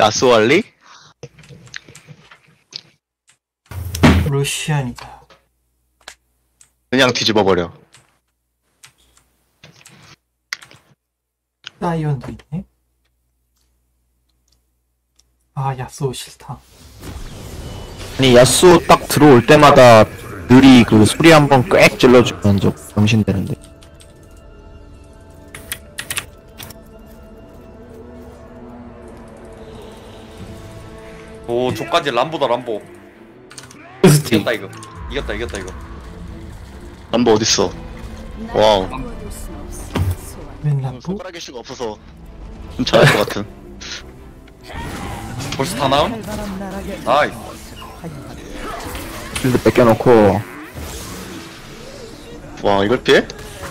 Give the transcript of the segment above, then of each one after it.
야스오 할리? 루시안이다. 그냥 뒤집어버려. 사이언도 있네. 아, 야스오 싫다. 아니 야스오 딱 들어올 때마다 느리 그 소리 한번 꽥 질러주면 저 병신되는데. 오 저까지 람보다 람보. 이겼다 이거. 이겼다 이거. 남보 어딨어? 와우. 맨날 또? 손가락일 수가 없어서 좀 잘할 것 같은. 벌써 다 나옴? 나이. 필드 뺏겨놓고. 와 이걸 피해?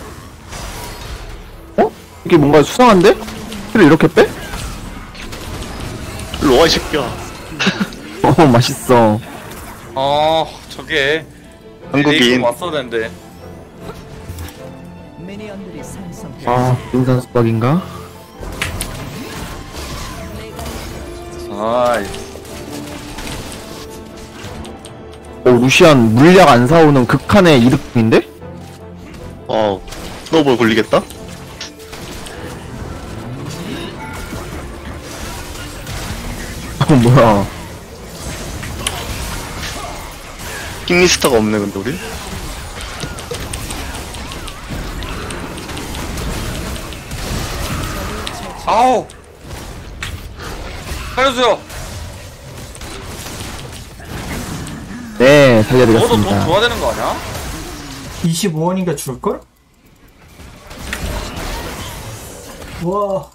어? 이게 뭔가 수상한데? 필을 이렇게 빼? 일로 와 이 새끼야. 어 맛있어. 저게 한국인. 왔어야 되는데. 아 인산 수박인가? 아이. 오 루시안 물약 안 사오는 극한의 이득인데? 와우. 스노우볼 굴리겠다? 뭐야? 킹리스타가 없네 근데 우리? 아우. 살려주세요. 네 너도 돈 살려드렸습니다. 줘야 되는 거 아니야? 25원인가 줄걸? 와,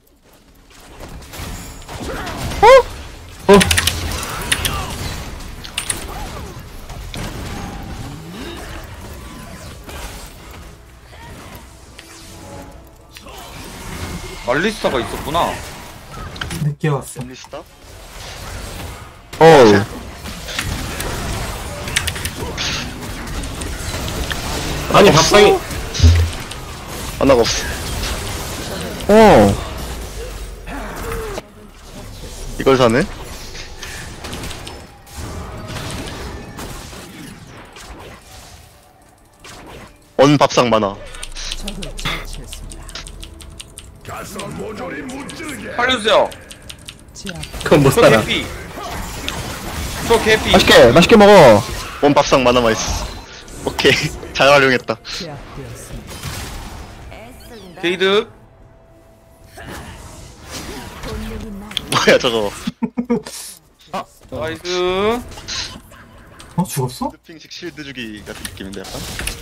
말리스타가 있었구나. 늦게 왔어. 킹리스타? 어우 아니 밥상이 하나가 없어. 어 이걸 사네? 언 밥상 많아. 살려주세요. 그건 못 저 살아. 개피. 저 개피. 맛있게 먹어. 원 밥상 많아 맛있어. 오케이 잘 활용했다. 게이드. 뭐야 저거. 나이스. 어, 죽었어? 스핑식 실드 주기 같은 느낌인데 약간.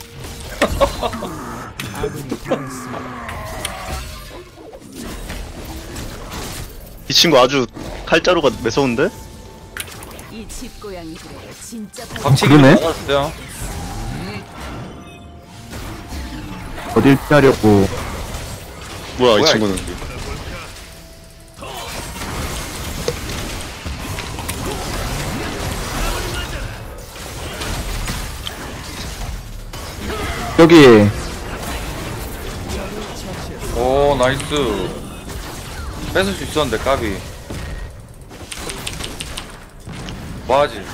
이 친구 아주 칼자루가 매서운데? 이 집고양이들의 진짜 박치기 그러네? 맞았어요. 어딜 피하려고. 뭐야 이 뭐야, 친구는. 여기 오 나이스. 뺏을 수 있었는데 까비. 뭐하지?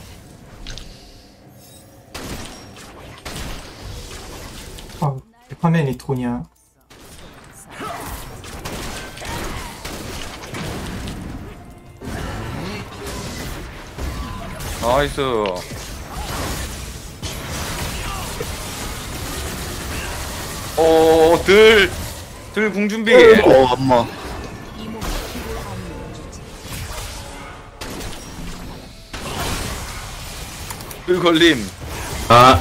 아, 화면이 돈이야. 나이스. 오, 들 궁준비. 엄마. 들 걸림. 아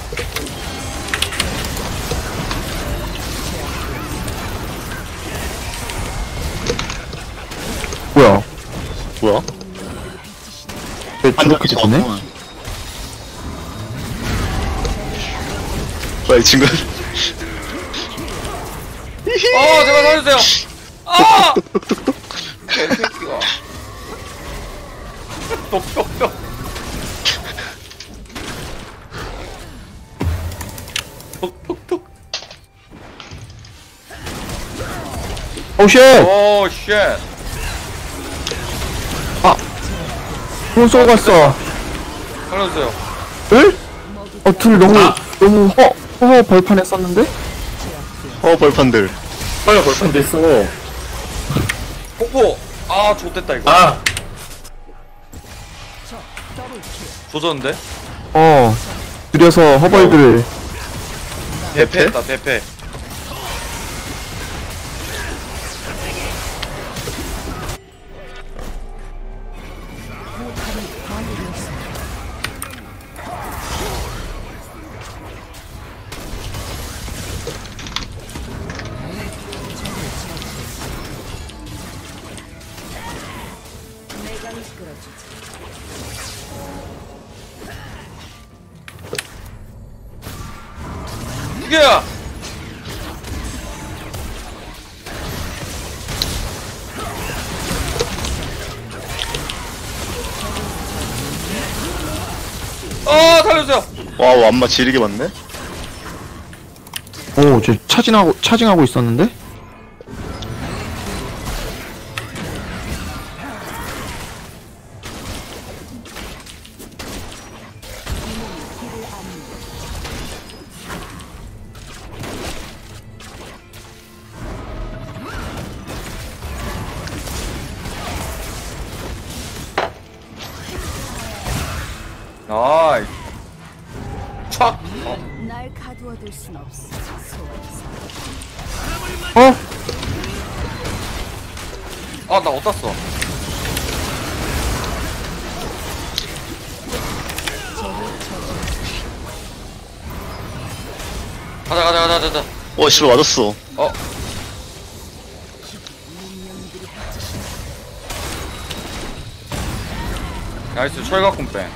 뭐야? 뭐야? 왜 저렇게 됐네? 뭐야 이 친구. 제발 살려주세요. 아! 개새끼가. 똑똑똑. 똑똑똑. 오 쉣! 오, 쉣. 돈 쏘고 갔어. 살려주세요. 을? 둘 너무 허허 벌판했었는데? 벌판들. 빨리 벌판 됐어. 뽀뽀. 아 좋됐다 이거. 아, 조졌는데? 들여서 허벌들. 대패했다 대패. 내가 이끌어주지. 이게야. 살려주세요. 와우, 안마 지리게 맞네? 쟤 차징하고 있었는데? 나이스. 촥. 날 가두어둘 순 없어. 소환사. 나 어디다 써? 가자. 씨발, 맞았어. 나이스 철갑군 뺑.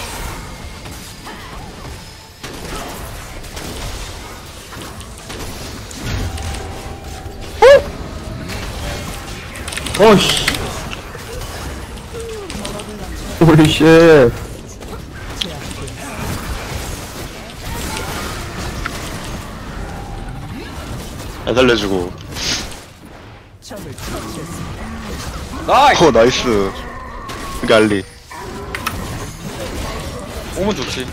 어이씨. 홀리쉣. 잘 살려주고. 나이스. 나이스. 여기 알리. 오면 좋지.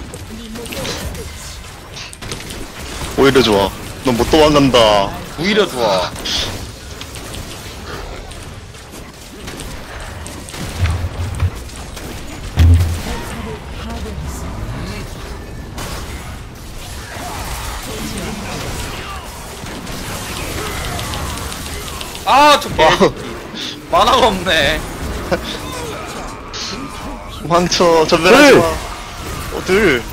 오히려 좋아. 넌 못 도망간다. 오히려 좋아. 저 개새끼. 만화가 없네. 황쳐, 전멸하지 마. 들.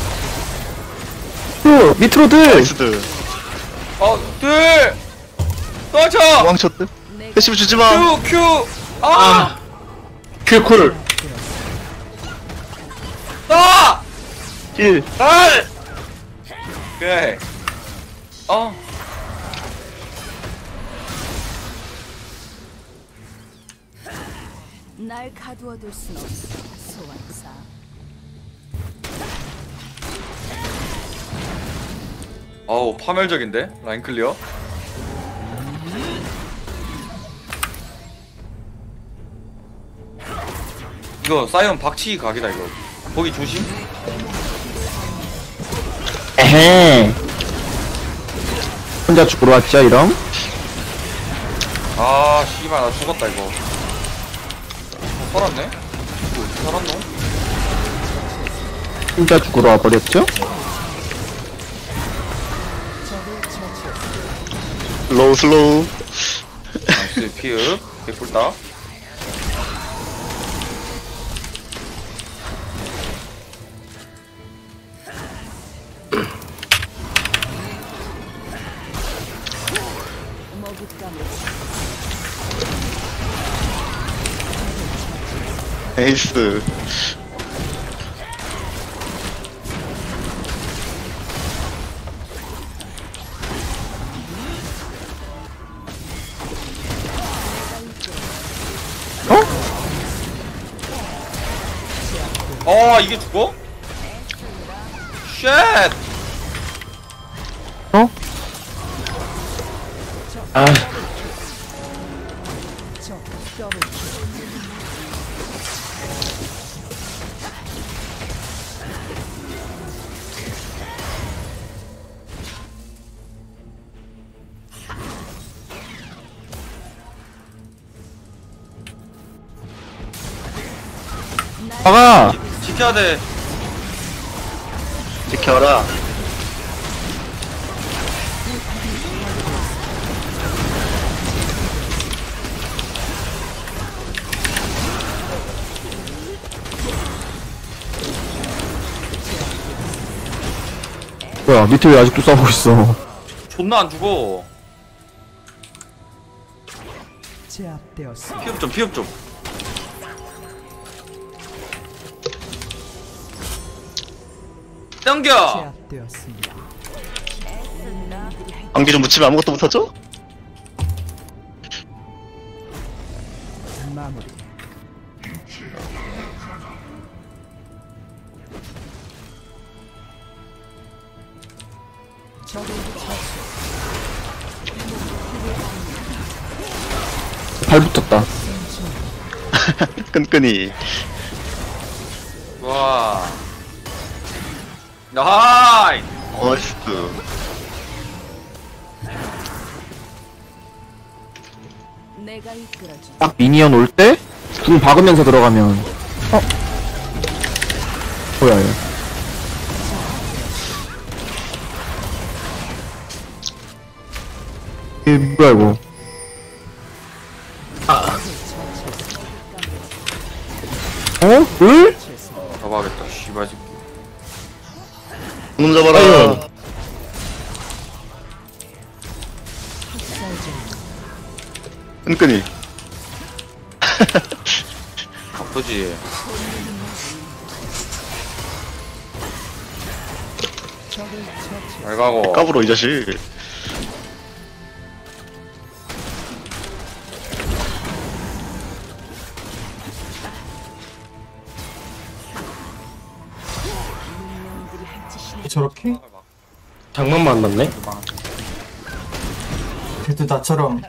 밑으로 들! 나이스들. 둘! 떨쳐! 황쳤들. 패시브 주지 마. 큐! 큐쿨. 따! 힐. 날! 오케이. 날 가두어둘 순 없어. 소환사. 파멸적인데? 라인 클리어? 이거 사이언 박치기 각이다 이거. 거기 조심. 에헤. 혼자 죽으러 왔죠, 이럼? 씨발 나 죽었다 이거. 살았네? 이거 어떻게 살았노? 혼자 죽으러 와버렸죠? 슬로우. 나이스 피읍 개꿀다. 먹잇감을 에이스. 이게 죽어? 쉣! 막아! 지켜야 돼. 지켜라. 뭐야, 밑에 왜 아직도 싸우고 있어. 존나 안 죽어. 제압되었습니다. 피흡 좀, 피흡 좀. 땡겨. 제압되었습니다. 안개 좀 묻히면 아무것도 못하죠? 마무리. 발 붙었다. 끈끈이. 와. 나이. 나이스. 내가 이끌어준 딱 미니언 올 때? 궁 박으면서 들어가면. 뭐야, 얘. 이게 뭐야, 이거. 어? 을? 잡아야겠다. 씨발 새끼. 놈 잡아라. 아유. 끈끈이. 아프지. 잘 가고. 까불어 이 자식. 저렇게? 장난만 맞네? 그래도 나처럼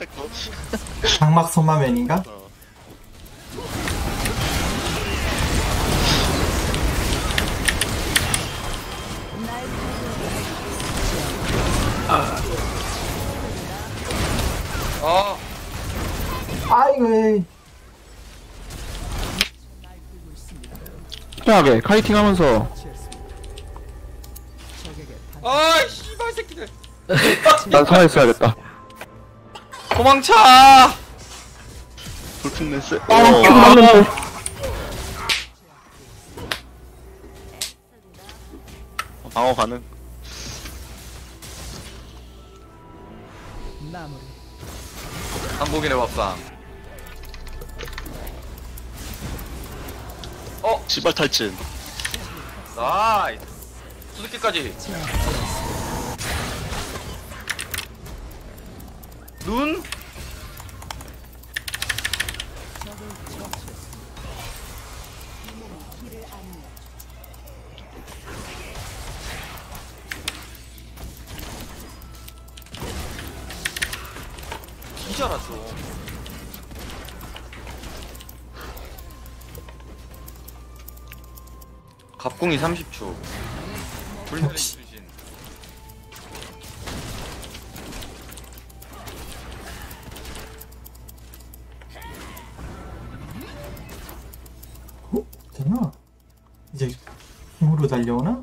장막 소마맨인가? 아, 아이고 에이. 편하게 카이팅 하면서. 아이 씨발 새끼들. 난 살아있어야겠다. 도망쳐. 불핀댄스. 방어 가능. 마무리. 한국인의 밥상. 시발 탈진. 나이스. 수수께까지. 눈? 뒤잘았어. 갑궁이 30초. 불멸의 역시. 출신. 어? 되나? 이제 힘으로 달려오나?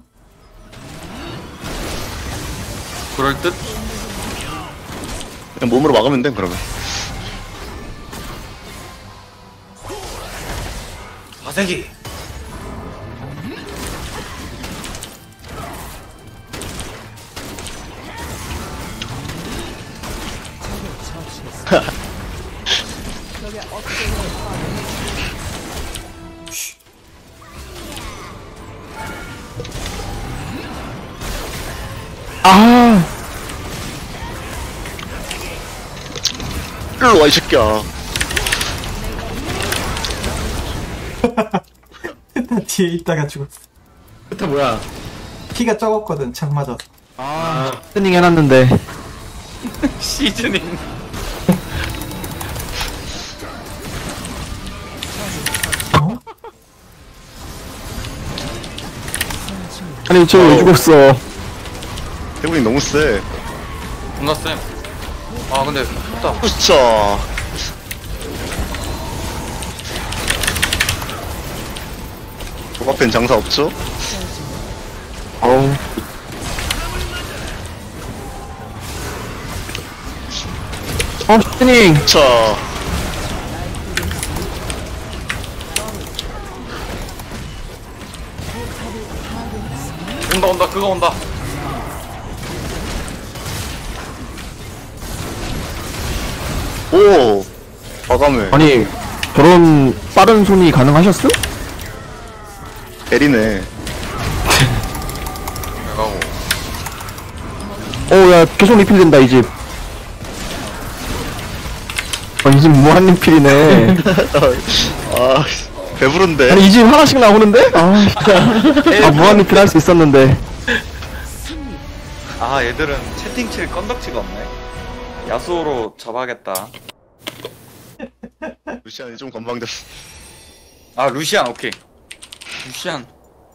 그럴 듯? 그냥 몸으로 막으면 돼 그러면. 화색이. 아, 일로 와 이 새끼야. 나 뒤에 있다가 죽었어. 그타 뭐야? 피가 적었거든 창 맞아서. 스닝 해놨는데. 시즈닝. 어? 아니, 쟤왜 죽었어? 태국이 너무 세. 존나 쌤. 아 근데 좋다. 으쌰. 앞엔 장사 없죠? 어우. 슈트닝! 자, 온다 그거 온다. 오! 과감해. 아니, 저런 빠른 손이 가능하셨어? 베리네. 가고. 야, 계속 리필된다, 이 집. 이 집 무한 리필이네. 아, 배부른데? 아니, 이 집 하나씩 나오는데? 진짜. 무한 리필 할 수 있었는데. 아 얘들은 채팅 칠 건덕지가 없네. 야수로 잡아야겠다. 루시안이 좀 건방졌어. 아 루시안 오케이. 루시안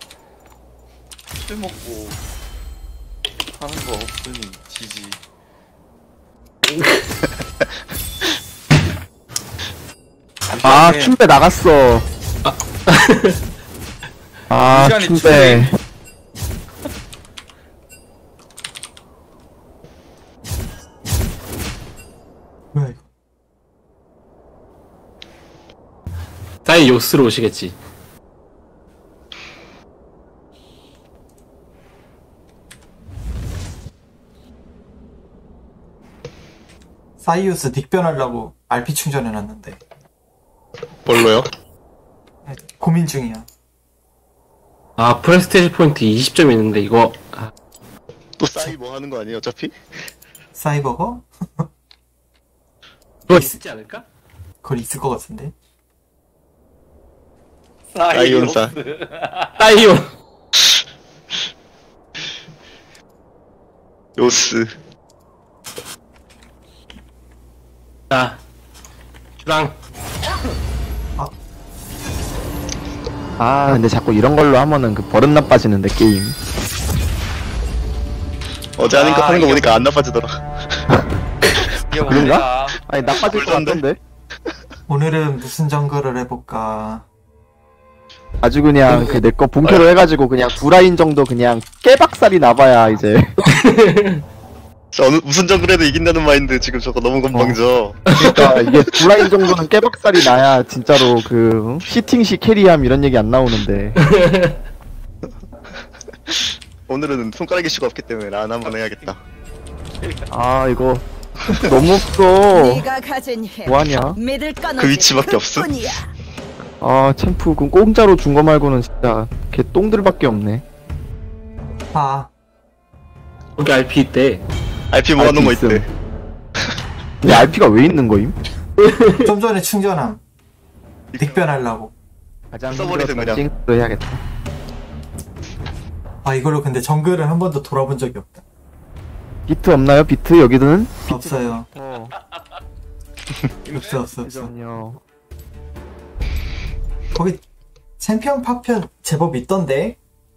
술 먹고 하는 거 없으니 지지. 춘배 나갔어. 루시안이 춘배. 뭐야 이거? 사이 요스로 오시겠지. 사이우스 닉변하려고 RP 충전해놨는데 뭘로요? 고민 중이야. 아, 프레스테이지 포인트 20점 있는데, 이거. 또 싸이 뭐 하는 거 아니에요, 어차피? 사이버거? 그거 있지 않을까? 그걸 있을 것 같은데. 사이온사. 사이온. 요스. 자, 주랑. 근데 자꾸 이런 걸로 하면은 그 버릇 나빠지는데, 게임. 어제 하니까 하는 거 이게 보니까 안 나빠지더라. 이게 그런가? 뭔가? 아니, 나빠질 것 같던데? 오늘은 무슨 정글을 해볼까? 아주 그냥 그 내 거 본캐로 해가지고 그냥 두 라인 정도 그냥 깨박살이 나봐야 이제. 저 무슨 정글에도 이긴다는 마인드 지금 저거 너무 건방져. 그러니까 이게 두 라인 정도는 깨박살이 나야 진짜로 그 시팅시 캐리함 이런 얘기 안 나오는데. 오늘은 손가락이 수가 없기 때문에 란 한번 해야겠다. 이거 너무 없어. 네가 가진 힘 뭐하냐? 믿을 건 그 위치밖에 오직 없어? 그뿐이야. 챔프 그 공짜로 준 거 말고는 진짜 개 똥들밖에 없네. 거기 RP 있대. RP 모아놓은 거 RP 있대. 있음. 근데 RP가 왜 있는 거임? 좀 전에 충전함. 닉변하려고. 가장 써버리든 그냥. 찡도 해야겠다. 이걸로 근데 정글은 한 번도 돌아본 적이 없다. 비트 없나요? 비트 여기는? 없어요. 없어. 잠시만요. 거기 챔피언 파편 제법 있던데?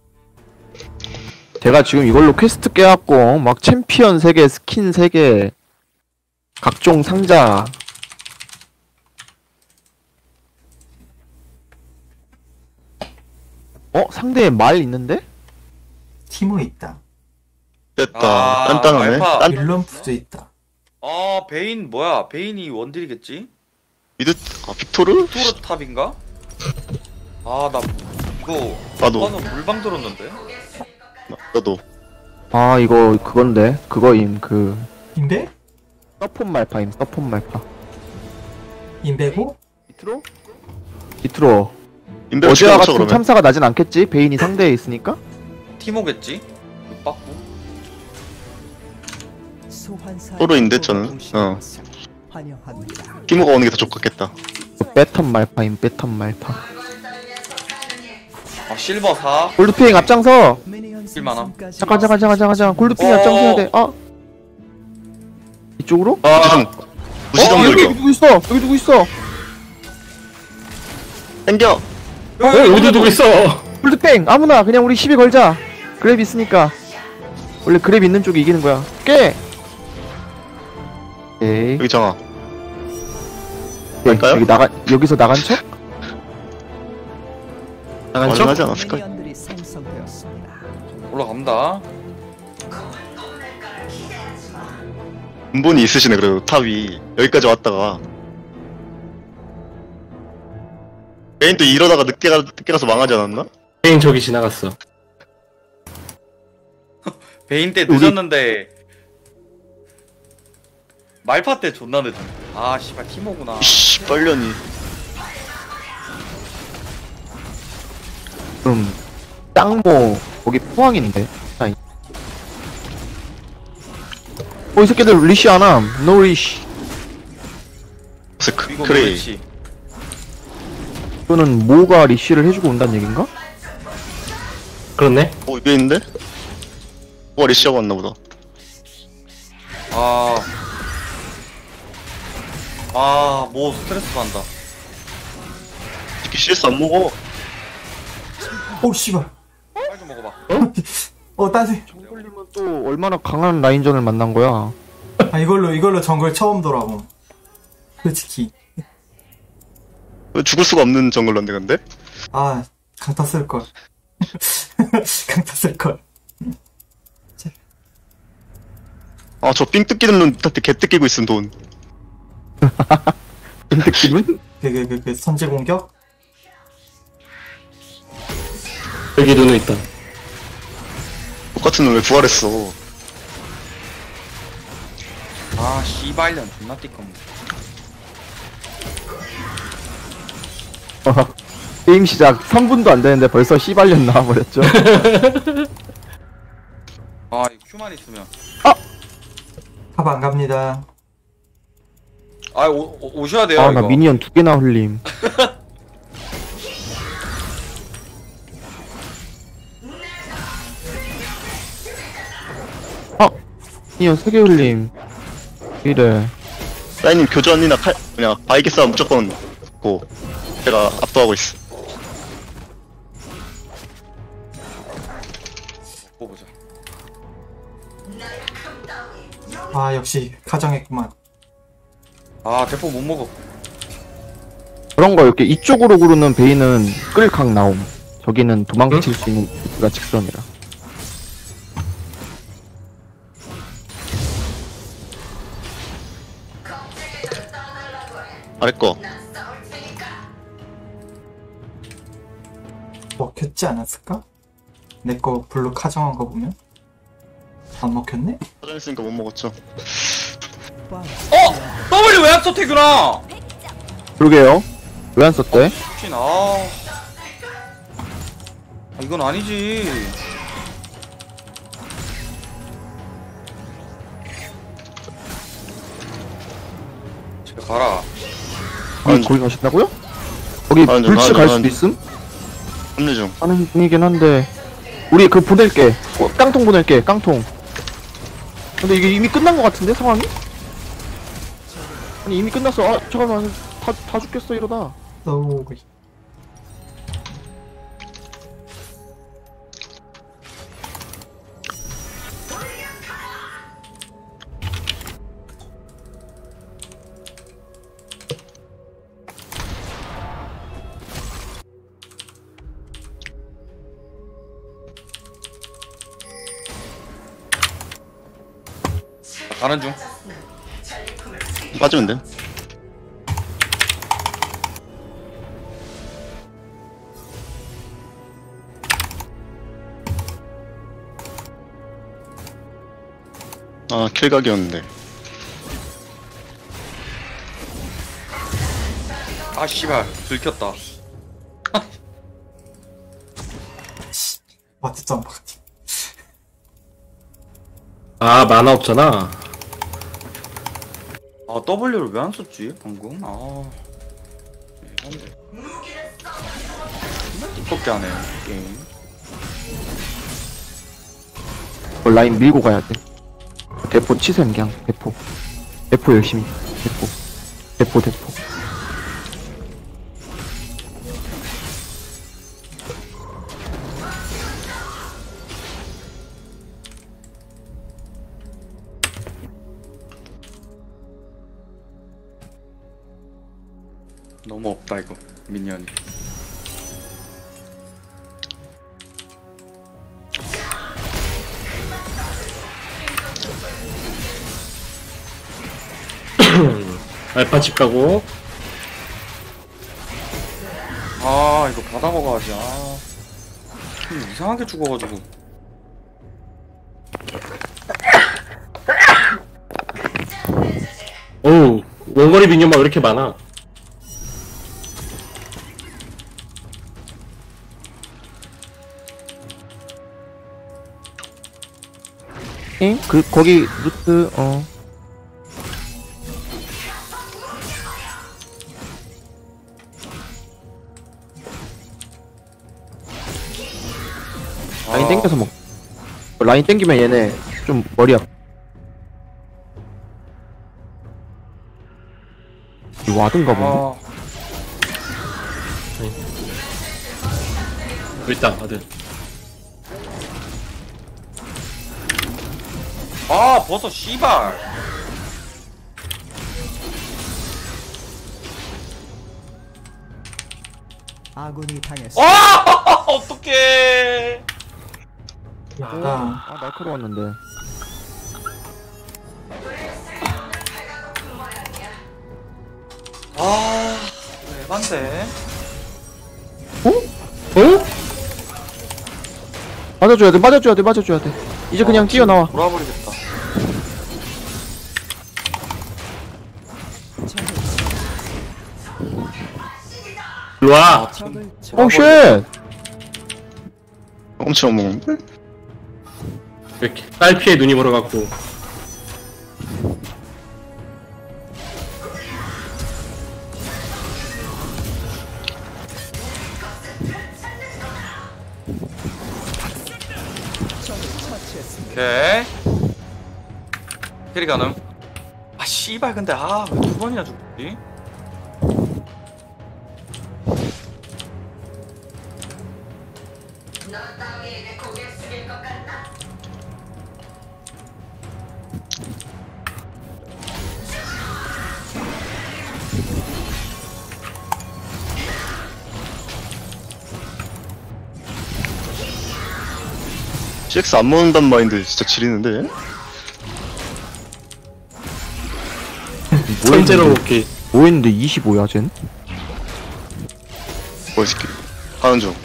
제가 지금 이걸로 퀘스트 깨갖고 막 챔피언 3개, 스킨 3개, 각종 상자. 상대에 말 있는데? 티모 있다. 됐다. 단단하네. 알파. 딴 윌럼프도 있다. 베인 뭐야? 베인이 원딜이겠지? 미드 빅토르? 토르 탑인가? 나 이거 나도. 이거는 물방 들었는데? 너도. 이거 그건데 그거임 그 인베? 서폰 말파임 서폰 말파. 인베고? 밑으로? 밑으로. 인베로 어제와 치워놓죠 같은 그러면. 참사가 나진 않겠지? 베인이 상대에 있으니까? 티모겠지? 빠꾸? 소환사 또로인데, 저는? 환영합니다. 티모가 오는 게 더 좋겠다. 배턴 말파임 배턴 말파. 실버 4? 골드핑 앞장서! 미니언 쓸만함. 생성까지 잠깐 골드핑 앞장서야 돼. 이쪽으로? 무시정 여기 돌격. 누구 있어? 여기 누구 있어? 땡겨. 여기 누구 있어? 골드핑 아무나 그냥 우리 시비 걸자. 그랩 있으니까. 원래 그랩 있는 쪽이 이기는 거야. 깨! 오케이. 여기 정아. 오케이. 갈까요? 여기서 나간 척? 나간 척? 가능하지 않았을까? 미니언들이 생성되었습니다. 올라갑니다. 근본이 있으시네 그래도 탑이 여기까지 왔다가 메인 또 이러다가 늦게 가서 망하지 않았나? 페인 저기 지나갔어. 베인 때 늦었는데 말파 때 존나 늦어. 아 씨발 티모구나. 이씨 빨려니. 그럼 짱모 거기 포항인데. 아이. 이 새끼들 리시 안함. 노 리시. 그래서 이거 그래 그렇지. 이거는 모가 리시를 해주고 온다는 얘긴가? 그렇네. 이게 있는데? 뭐가 리시하고 왔나 보다. 뭐 스트레스 받는다. 이렇게 CS 안 먹어. 오 씨발. 빨리 좀 먹어봐. 따지. 정글님은 또 얼마나 강한 라인전을 만난 거야? 아 이걸로 정글 처음 돌아봄. 솔직히. 죽을 수가 없는 정글러인데 근데? 아 강타 쓸 걸. 강타 쓸 걸. 아 저 삥 뜯기는 놈한테 개 뜯기고 있음 돈. 느낌은? 그 선제 공격? 여기 눈에 있다. 똑같은 놈 왜 부활했어? 아 씨발년 존나 띠꺼. 게임 시작 3분도 안 되는데 벌써 씨발년 나와버렸죠. 아 이거 큐만 있으면. 탑 안 갑니다. 아 오셔야 돼요 아, 나 이거. 미니언 2개나 흘림. 미니언 3개 흘림. 이래. 사인님 교전이나 그냥 바이게 싸움 무조건 고 제가 압도하고 있어. 보자. 아 역시 가정했구만. 아 대포 못 먹어. 그런 거 이렇게 이쪽으로 구르는 베인은 끌각 나옴. 저기는 도망칠 수 있는 루트가 직선이라. 아래 거. 먹혔지 않았을까? 내 거 블루 카정한 거 보면 안 먹혔네? 화장했으니까 못 먹었죠. W 왜 안 써 태균아? 그러게요. 왜 안 썼대? 미친 이건 아니지. 집에 가라. 거기 가신다고요? 거기 아니, 불치 갈 수도 아니. 있음? 합류 중. 하는 중이긴 한데 우리 그 보낼게. 깡통 보낼게. 깡통. 근데 이게 이미 끝난 것 같은데 상황이? 아니 이미 끝났어. 아 잠깐만 다 죽겠어 이러다. 쏘리. 가는 중. 빠지면 돼. 아 킬각이었는데. 아 씨발 들켰다. 와트 점프. 아 만화 없잖아. 아 W를 왜 안 썼지 방금? 이건데. 존나 띠껍게 하네 게임. 라인 밀고 가야 돼. 대포 치셈 그냥 대포. 대포 열심히. 대포. 너무 없다 이거 미니언이. 알파 집 가고. 아 이거 받아 먹어야지. 아 이상하게 죽어가지고. 어우, 원거리 빈념만 왜 이렇게 많아? 응? 거기 루트 라인 땡겨서 먹. 라인 땡기면 얘네 좀 머리 아파. 이 와든가 보네. 아 여기 있다, 아들. 아 버섯 씨발. 아군이 당했습니다. 아 어떡해. 나 날카로웠는데. 아 에반데. 어? 맞아줘야 돼. 이제 그냥 뛰어나와. 돌아버리겠다. 일로와. 적을 오 쉣! 엄청 먹는데? 이렇게 딸피에 눈이 멀어갖고. 오케이. 캐리 가능. 아 씨발 근데 아 왜 두 번이나 죽지? CX 안 먹는단 마인드 진짜 지리는데? 천재로 먹기. 뭐 했는데 25야 쟨? 뭐 새끼 하는 중.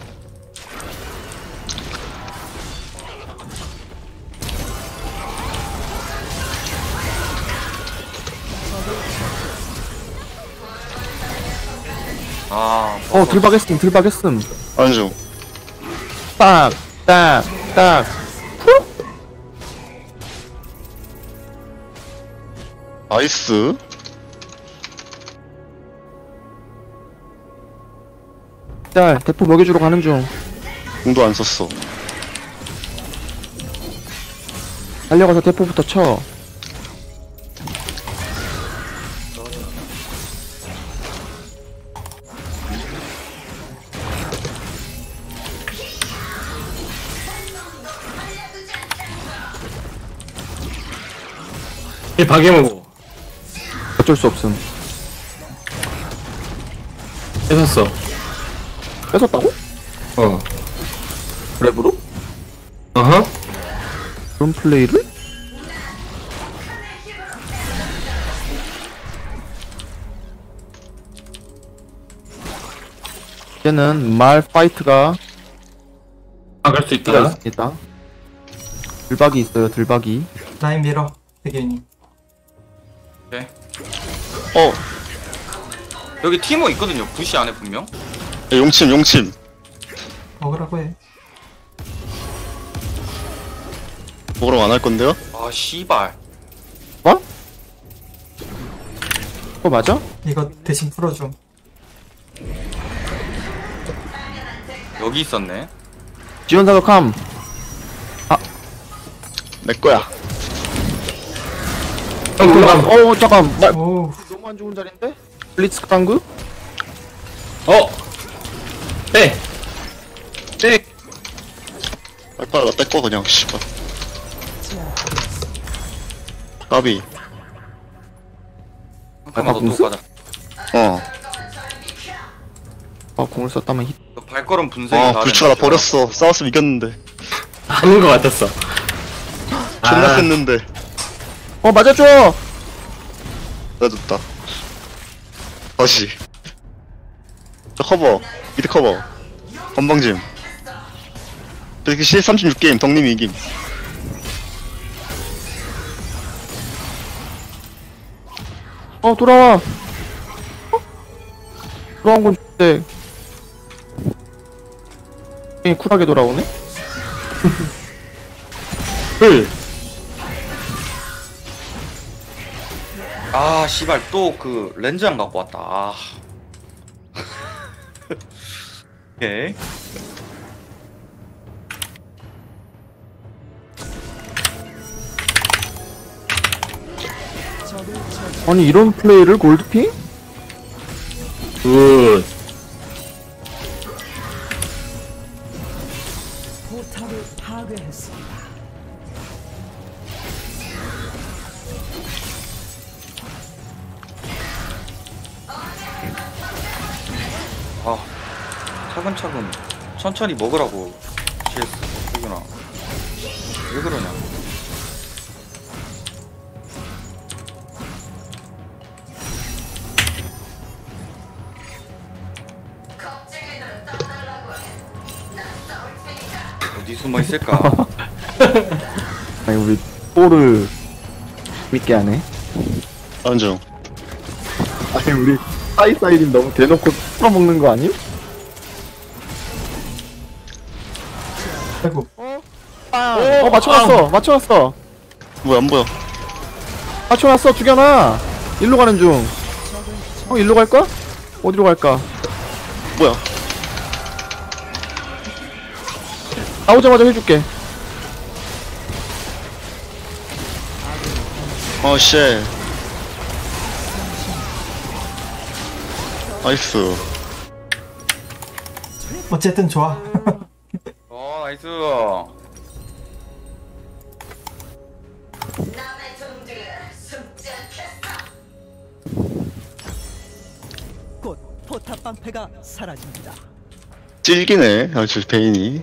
아 들박했음. 하는 중. 딱. 나이스. 짤, 대포 먹여주러 가는 중. 공도 안 썼어. 달려가서 대포부터 쳐. 얘 박에 먹어. 어쩔 수 없음. 뺏었어. 뺏었다고? 어. 그랩으로? 어허. 그런 플레이를? 이제는 말 파이트가 박을 수 있다. 있습니다. 들박이 있어요, 들박이. 라인 밀어 대기님. 어, 여기 티모 있거든요. 부시 안에 분명. 야, 용침. 먹으라고 해. 먹으러 안 할 건데요? 아 씨발. 뭐? 그거 맞아? 이거 대신 풀어줘. 여기 있었네. 지원사격함. 내 거야. 잠깐. 오 너무 안 좋은 자리인데? 블리츠 강구? 어. 빼. 빨리 내 거 그냥 씨발. 까비. 잠깐만 너또 분수? 가자. 어. 공을 썼다면 히... 너 발걸음 분쇄기 아 다 불추가 나 됐네. 버렸어. 싸웠으면 이겼는데. 하는 거 같았어. 존나 아. 셌는데. 맞아줘! 놔줬다. 다시. 저 커버. 미드 커버. 건방짐. 이렇게 C36게임 덕님이 이김. 돌아와. 돌아온 건 좋대. 쿨하게 돌아오네? 풀. 아 씨발 또 그 렌즈 안 갖고 왔다. 아. 오케이. 아니, 이런 플레이를 골드핑? 굿. 포탑을 파괴했습니다. 아 차근차근 천천히 먹으라고 CS 이구나. 왜 그러냐. 어디 숨어 있을까? 아니, 우리 볼을 재밌게 하네. 안정. 아니, 우리 사이사이님 너무 대놓고 풀어먹는 거 아님? 아이고. 맞춰놨어. 맞춰놨어. 뭐야, 안 보여. 맞춰놨어. 죽여놔. 일로 가는 중. 일로 갈까? 어디로 갈까? 뭐야. 나오자마자 해줄게. 쉣. 나이스. 어쨌든 좋아. 나이스. 곧 포탑 방패가 사라집니다. 찔기네, 아주 베인이.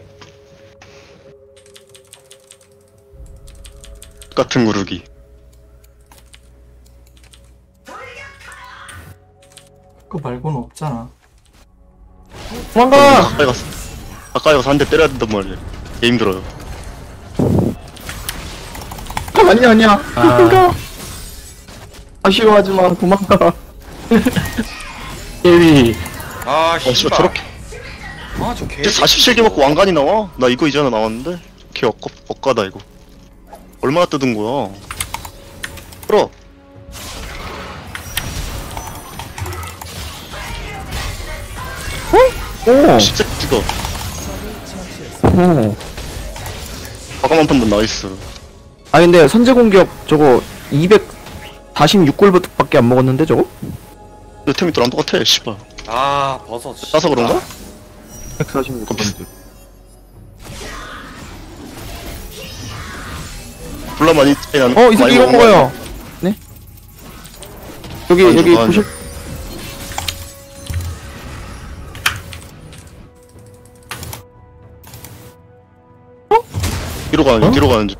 같은 구르기. 그거 말고는 없잖아. 도망가! 가까이 가서. 가까이 가서 한 대 때려야 된단 말이야. 개 힘들어요. 아니야. 도망가! 아쉬워하지마. 도망가. 깨비. 아 씨발, 씨발. 저렇게. 아저 개. 47개 먹고 왕관이 나와? 나 이거 이전에 나왔는데? 개 억가다, 이거. 얼마나 뜯은 거야? 끌어! 오! 진짜 뜯어. 오. 과감한 판단 나이스. 아, 근데 선제 공격 저거 246골 밖에 안 먹었는데 저거? 내 템이 또랑 똑같아, 씨발. 아 버섯. 따서 그런가? 146골. 몰라 많이 차이 나는. 이 새끼 이거 먹어요. 네? 여기 안 여기 줘, 안 보실 줘. 뒤로 가는 중, 뒤로 가는 중.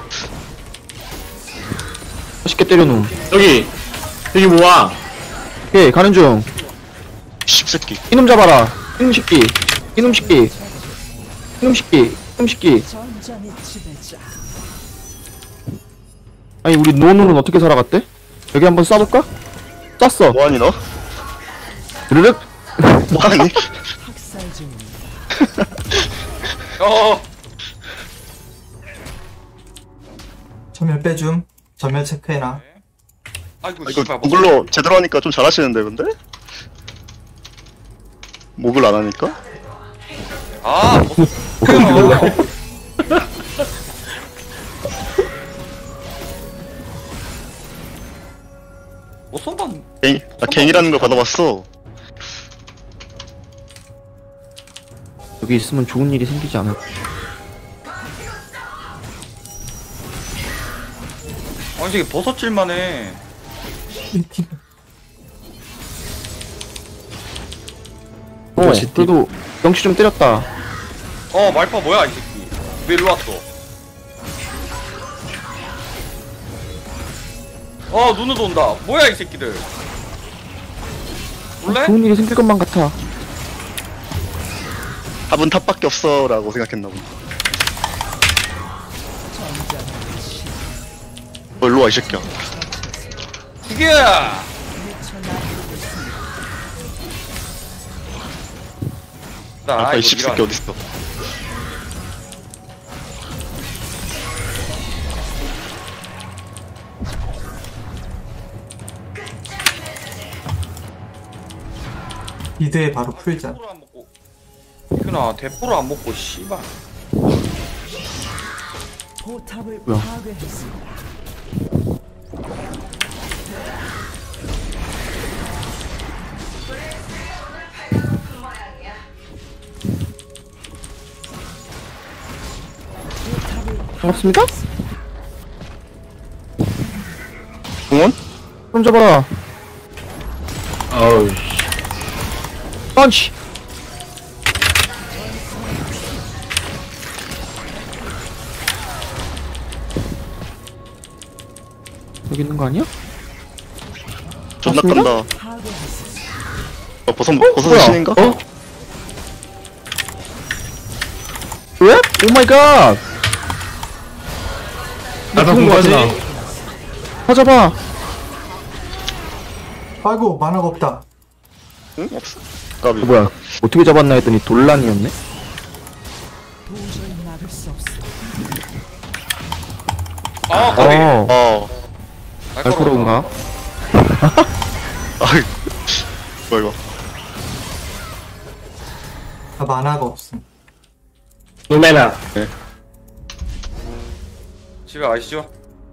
멋있게 때려놓음. 여기 뭐야? 오케이, 가는 중. 씹새끼. 이놈 잡아라. 이놈 새끼. 이놈 새끼. 이놈 새끼. 이놈 새끼. 전장의 지배자. 아니, 우리 노노는 어떻게 살아갔대? 여기 한번 쏴볼까? 쐈어. 뭐하니 너? 드르륵. 뭐하니? 학살 중입니다. 전멸 빼줌. 전멸 체크해놔. 아이고 이거 씨발. 모글로 제대로 하니까 좀 잘하시는데 근데? 모글 안 하니까? 아 버섯. 버섯만. 나 갱이라는 걸 받아봤어. 여기 있으면 좋은 일이 생기지 않을. 아니 저기 버섯질만 해. 그래도 영치 좀 때렸다. 말파 뭐야 이 새끼. 왜 일로 왔어? 눈으로 온다. 뭐야 이 새끼들. 몰래? 좋은 일이 생길 것만 같아. 답은 탑밖에 없어라고 생각했나 보다. 일로 와 이 새끼야. 죽여. 아까 이 씹새끼 어딨어? 미드에 바로 풀자. 대포를 안 먹고. 이구나 대포를 안 먹고 씨발. 포탑을 뭐야? 파괴했습니다. 반갑습니다. 공원? 손 잡아라. 어우 씨. 펀치. 여기 있는 거 아니야? 존나 맞습니다? 깐다. 파괴했습니다. 버섯 뭐야? 신인가? 어? 왜? 오 마이 갓. 나도 죽은 거 공까지. 같아. 찾아봐. 아이고 만화가 없다. 응? 없어. 까비. 뭐야? 어떻게 잡았나 했더니 돌란이었네. 도저히 막을 수 없습니다. 아 거기. 어. 날카로운가? 아이. 뭐야 이거? 아, 만화가 없음. 노메나. 집에 가시죠.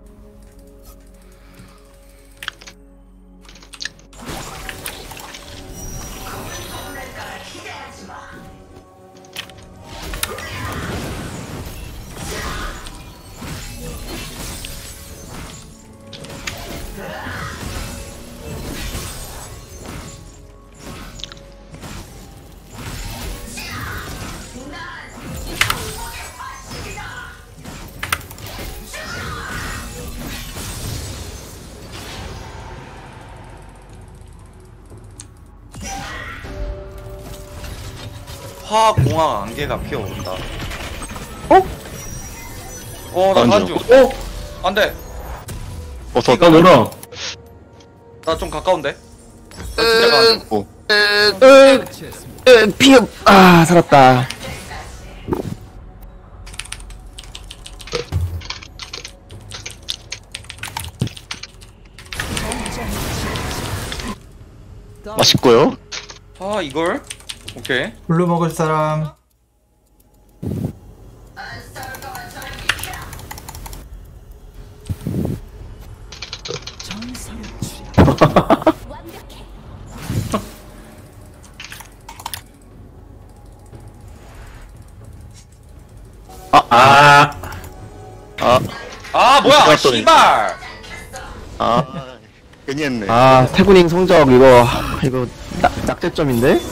화공학 안개가 피어오른다. 나 안 간주. 줘. 안돼. 버섯. 나 놀아. 나 좀 가까운데. 나 진짜 간주. 처치했습니다. 아, 살았다. 맛있고요. 아 이걸? 오케이. 블루 먹을 사람. 전설의 출현. 아. 아 뭐야? 들어갔더니. 씨발. 아 괜히 했네. 아, 태군잉 성적 이거 낙제점인데?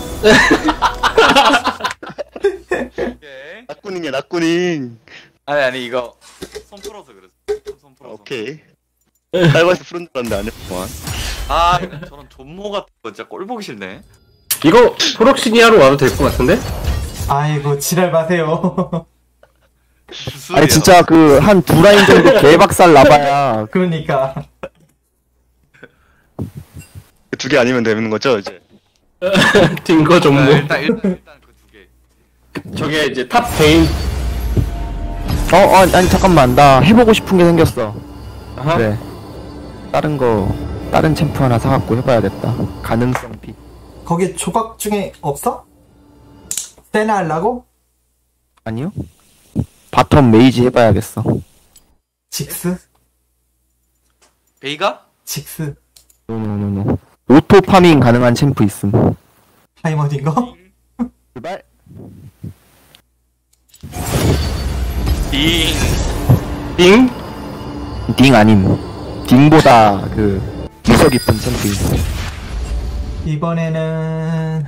오케이. 낙군인이야 낙군인. 아니 이거 손 풀어서 그랬어. 손 풀어서. 오케이. 딸바에서 푸른 줄 알았는데 아니었구만. 아 저런 존모 같은 거 진짜 꼴 보기 싫네. 이거 프록시니아로 와도 될 것 같은데? 아이고 지랄 마세요. 무슨 아니 소리야. 진짜 그 한 두 라인 정도 개박살 나봐야 그러니까 두 개 아니면 되는 거죠 이제. 딩거 아, 전무. 일단 그 두 개. 저게 이제 탑 베인. 아니 잠깐만 나 해보고 싶은 게 생겼어. 아하. 그래. 다른 챔프 하나 사갖고 해봐야겠다. 가능성 픽. 거기 조각 중에 없어? 세나 하려고? 아니요? 바텀 메이지 해봐야겠어. 직스? 베이가? 직스? 노노노노. 오토 파밍 가능한 챔프 있음. 하이머딘 거? 출발. 빙. 딩. 딩 아님. 딩보다 그 유서 깊은 챔프 있음. 이번에는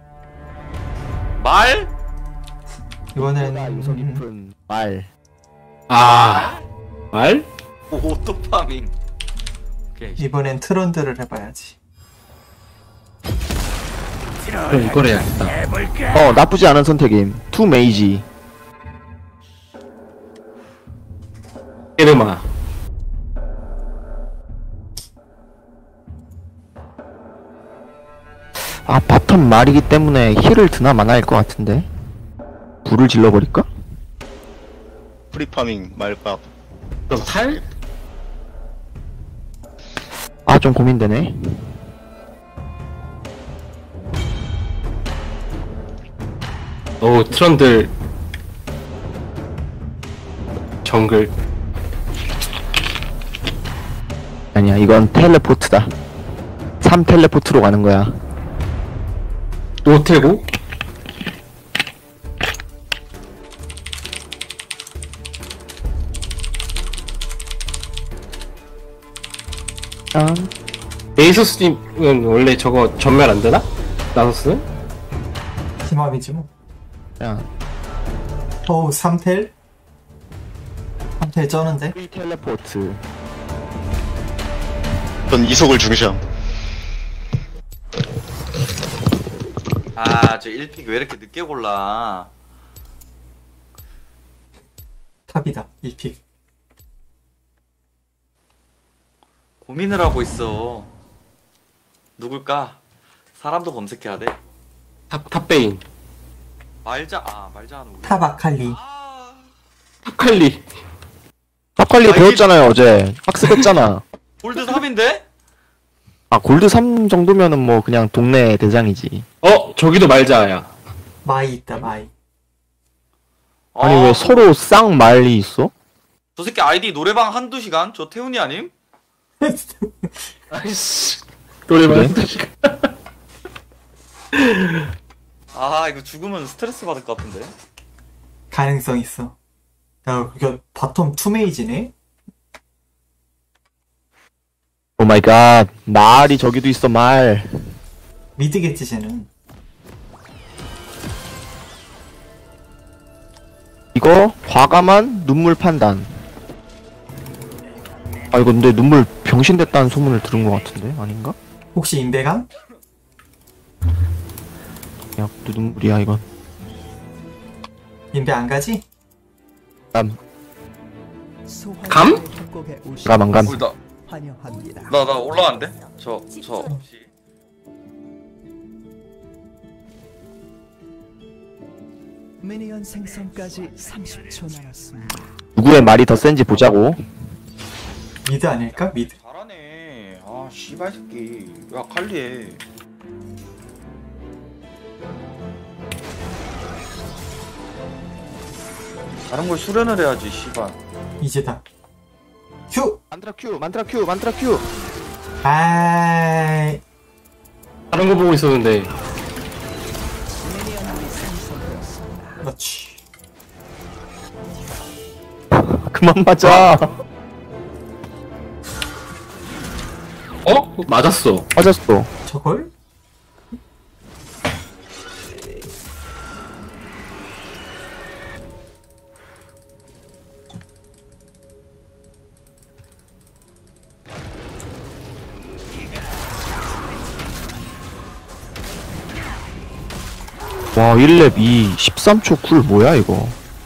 말? 이번에는 유서 깊은 말. 아. 말? 오토파밍. 오케이. 이번엔 트런드를 해봐야지. 그럼 이걸 해야겠다. 나쁘지 않은 선택임. 투 메이지. 에르마. 바텀 말이기 때문에 힐을 드나 마나일 것 같은데. 불을 질러버릴까? 프리파밍 말밥. 그럼 탈? 좀 고민되네. 트런들. 정글. 아니야, 이건 텔레포트다. 3 텔레포트로 가는 거야. 노테고? 에이서스님은 원래 저거 전멸 안 되나? 나서스? 팀합이지 뭐. 야, 3텔? 3텔 쩌는데? 3 텔레포트. 전 이속을 중시함. 저 1픽 왜 이렇게 늦게 골라? 탑이다, 이 픽. 고민을 하고 있어. 누굴까? 사람도 검색해야 돼. 탑베인. 말자는 우리. 탑 아칼리. 탑칼리. 탑칼리 이게- 배웠잖아요, 어제. 학습했잖아. 골드 3인데? 골드 3 정도면은 뭐 그냥 동네 대장이지. 저기도 말자야. 마이 있다, 마이. 아니, 왜 서로 쌍말이 있어? 저 새끼 아이디 노래방 한두 시간? 저 태훈이 아님? 아이씨. 노래방. 그래? 이거 죽으면 스트레스 받을 것 같은데. 가능성 있어. 야, 그게 바텀 투메이지네? 오 마이 갓. 말이 저기도 있어, 말. 미드겠지, 쟤는. 이거 과감한 눈물 판단. 이거 근데 눈물 병신됐다는 소문을 들은 것 같은데 아닌가? 혹시 인베감? 야, 또 눈물이야 이건. 인베 안 가지? 감, 감? 협곡에 오신 감, 안 감. 나 환영합니다. 올라왔는데? 저 혹시. 미니언 생성까지 30초 남았습니다. 누구의 말이 더 센지 보자고. 미드 아닐까? 미드. 잘하네. 씨발 새끼. 야, 칼리해. 다른 걸 수련을 해야지, 씨발. 이제다. 큐! 만트라 큐, 만트라 큐, 만트라 큐. 아이, 다른 거 보고 있었는데. 그렇지. 그만 맞아. 맞았어. 맞았어. 저걸? 와, 1렙 13초 쿨 뭐야 이거.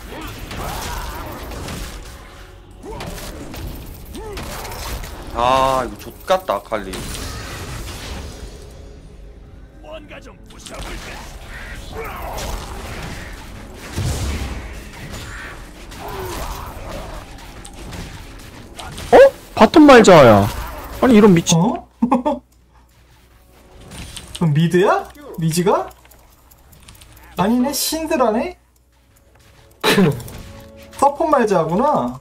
이거 족같다, 칼리. 바텀 말자야. 아니 이런 미친. 어? 그럼 미드야? 미지가? 아니네, 신드라네? 서폿 말자구나.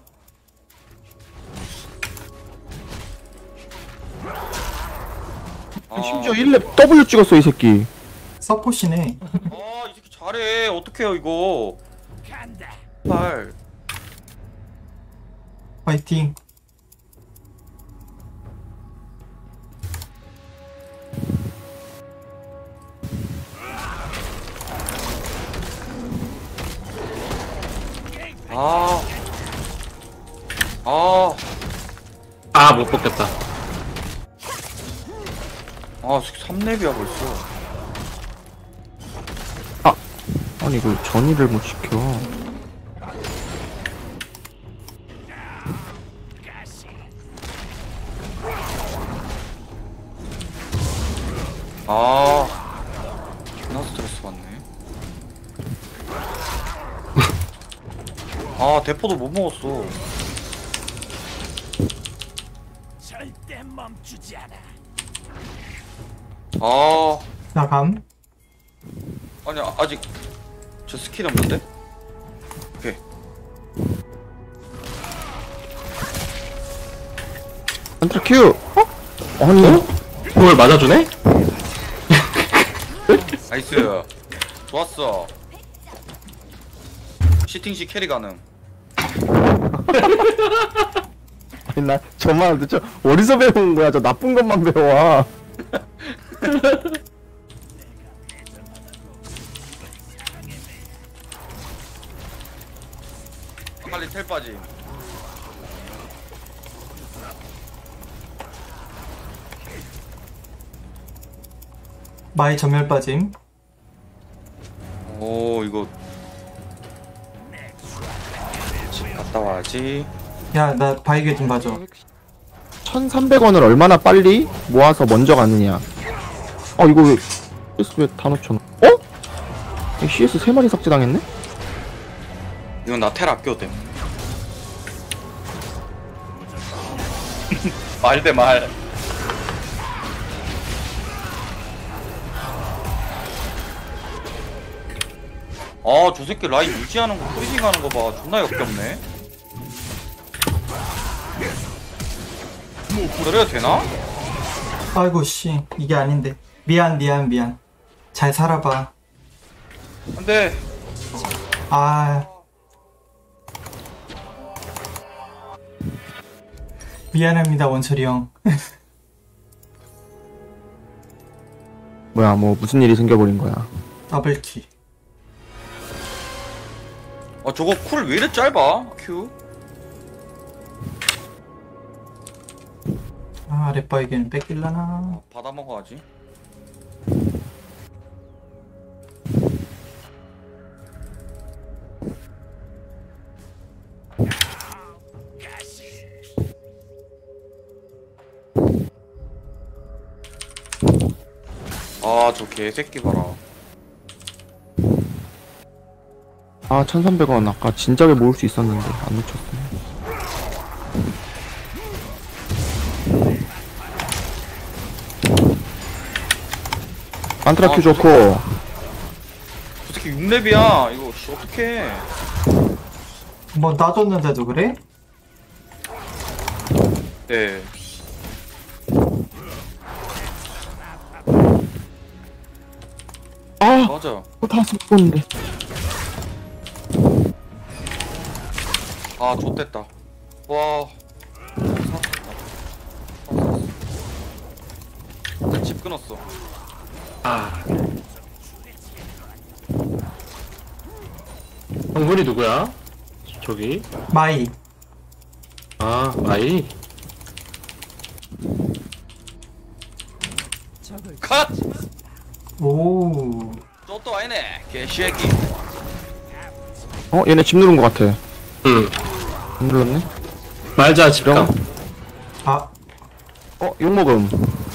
심지어 1렙 W 찍었어 이 새끼. 서폿이네. 이 새끼 잘해. 어떡해요, 이거. 발. 화이팅. 아. 못 뽑겠다. 아 3렙이야 벌써. 아니 이거 전이를 못 시켜. 아 존나 스트레스 받네. 아 대포도 못 먹었어. 아 나감. 아니 아직 저 스킬 없는데? 오케이. 안트라 큐! 아니 그걸 맞아주네? 나이스. 좋았어. 시팅시 캐리 가능. 아니 나 저만 도대체 어디서 배운 거야? 저 나쁜 것만 배워. 빨리 텔 빠짐. 마이 전멸 빠짐. 오 이거 집 갔다 와야지. 야, 나 바이게 좀 봐줘. 1,300원을 얼마나 빨리 모아서 먼저 가느냐. 이거 왜 CS 왜 다 놓쳐놓? 이 CS 3마리 삭제당했네? 이건 나 텔 아껴도 돼. 말 대 말. 아, 저 새끼 라인 유지하는 거, 프리징 하는 거 봐. 존나 역겹네. 그래야 되나? 아이고, 씨. 이게 아닌데. 미안. 잘 살아봐. 안 돼. 아. 미안합니다, 원철이 형. 뭐야 뭐 무슨 일이 생겨버린 거야. 더블키. 아, 저거 쿨 왜 이래 짧아? 큐. 아, 랩바이게는 뺏길라나. 받아 먹어야지. 아, 저 개새끼 봐라. 1,300원 아까 진작에 모을 수 있었는데 안 놓쳤어. 안트라 큐 좋고. 저 새끼 6렙이야. 이거 씨 어떡해. 뭐, 놔줬는데도 그래? 네. 맞아. 다 섞었는데. 아, 좆됐다. 와. 집 끊었어. 형분이 누구야? 저기. 마이. 마이. 컷! 오. 저또 아니네. 개새끼. 얘네 집 누른 거 같아. 응. 안 눌렀네? 말자 집가. 아, 욕먹음.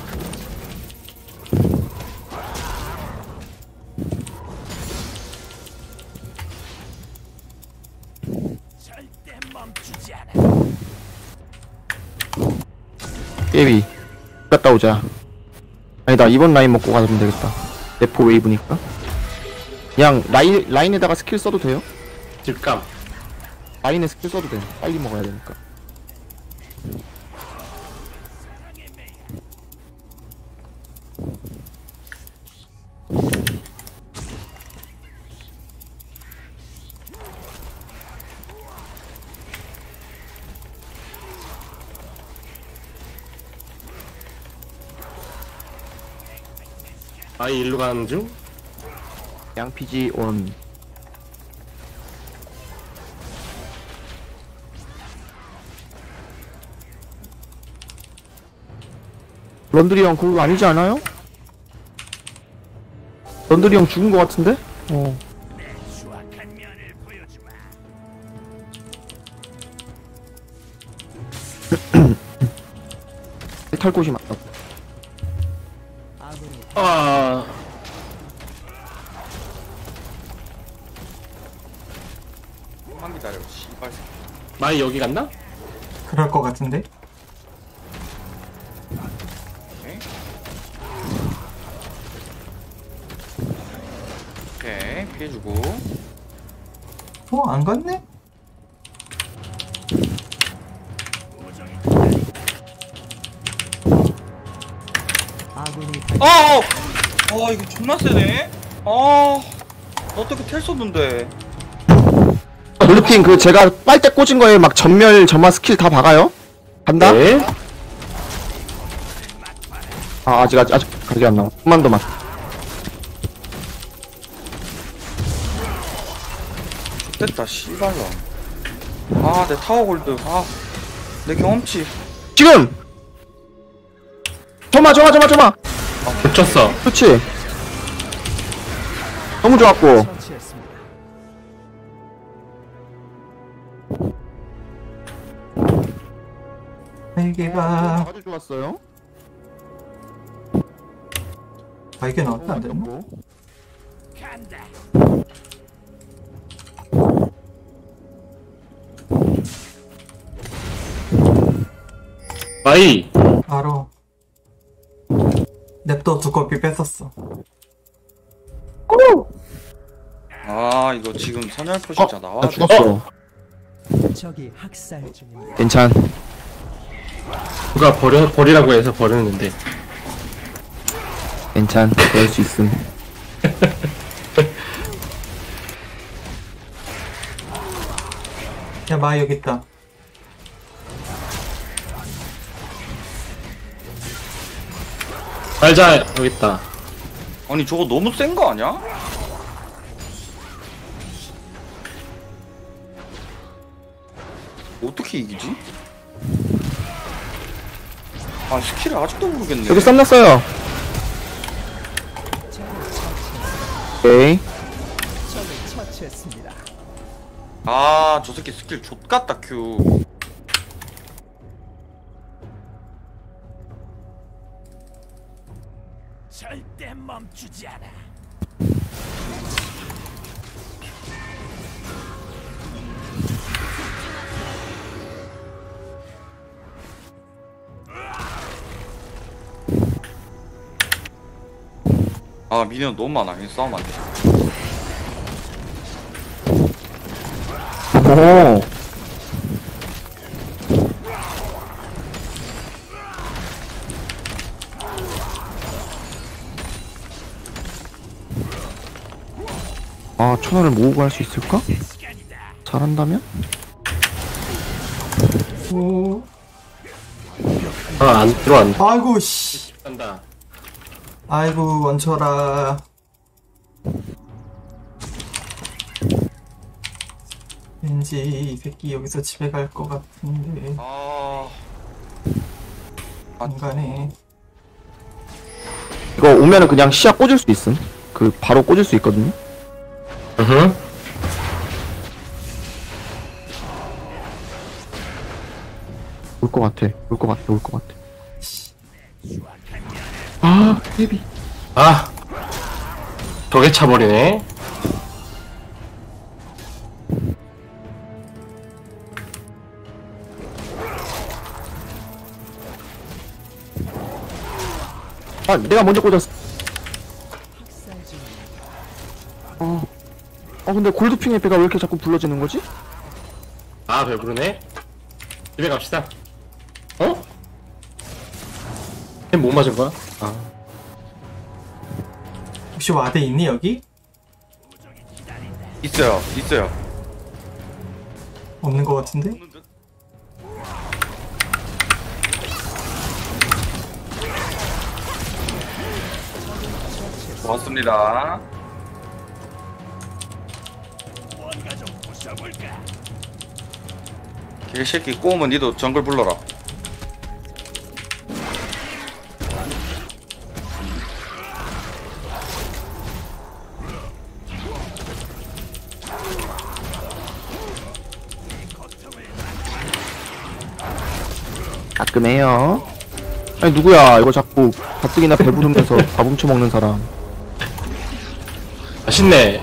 깨비 갔다 오자. 아니다, 이번 라인 먹고 가면 되겠다. 네포 웨이브니까. 그냥 라인에다가 스킬 써도 돼요? 집감. 라인에 스킬 써도 돼. 빨리 먹어야 되니까. 마이 일로 가는 중? 양피지 온. 런드리 형 그거 아니지 않아요? 런드리 형 죽은 거 같은데? 어. 탈 곳이 많다. 아, 조금만 기다려 씨발. 마이 여기 갔나? 그럴 것 같은데? 오케이 피해주고. 안 갔네? 아군이 이거 존나 세네. 어떻게 텔 쏘는데? 블루핑 그 제가 빨대 꽂은 거에 막 전멸 점화 스킬 다 박아요? 간다? 네. 아 아직 가지 안 나와. 한만 더만. 됐다 씨발라. 내 타워 골드. 내 경험치. 지금! 점화. 붙였어. 그렇지. 너무 좋았고. 처치했습니다. 날개가 아주 좋았어요. 이게 나왔다 안 되나? 마이. 알아. 냅둬 두꺼비 뺐었어. 이거 지금 선열 표시자 나와. 나 죽었어. 적이 학살 중입니다. 괜찮. 누가 버리라고 해서 버렸는데. 괜찮. 그럴 수 있음. 야 마이 여기 있다. 알자, 여기 있다. 아니 저거 너무 센 거 아니야? 어떻게 이기지? 스킬을 아직도 모르겠네. 여기 썸났어요. 오케이. 적을 처치했습니다. 저 새끼 스킬 좆같다 큐. 절대 멈추지 않아. 미니언 너무 많아. 이 싸움 안 돼. 오. 천원을 모으고 할 수 있을까? 잘한다면? 오. 안 들어왔네. 아이고 씨. 간다. 아이고 원쳐라. 왠지 이 새끼 여기서 집에 갈 것 같은데 안 가네. 이거 오면은 그냥 시야 꽂을 수 있음. 그 바로 꽂을 수 있거든요. 으흠. 올 것 같아. 헤비. 저게 차버리네. 내가 먼저 꽂았어. 학살 중입니다. 근데 골드핑의 배가 왜 이렇게 자꾸 불러지는 거지? 배부르네. 집에 갑시다. 못 맞은 거야? 혹시 와드 있니 여기? 있어요. 없는 것 같은데? 고맙습니다. 개새끼 꼬우면 니도 정글 불러라. 따끔해요. 아니 누구야 이거 자꾸 가뜩이나 배부르면서 밥 훔쳐먹는 사람. 맛있네.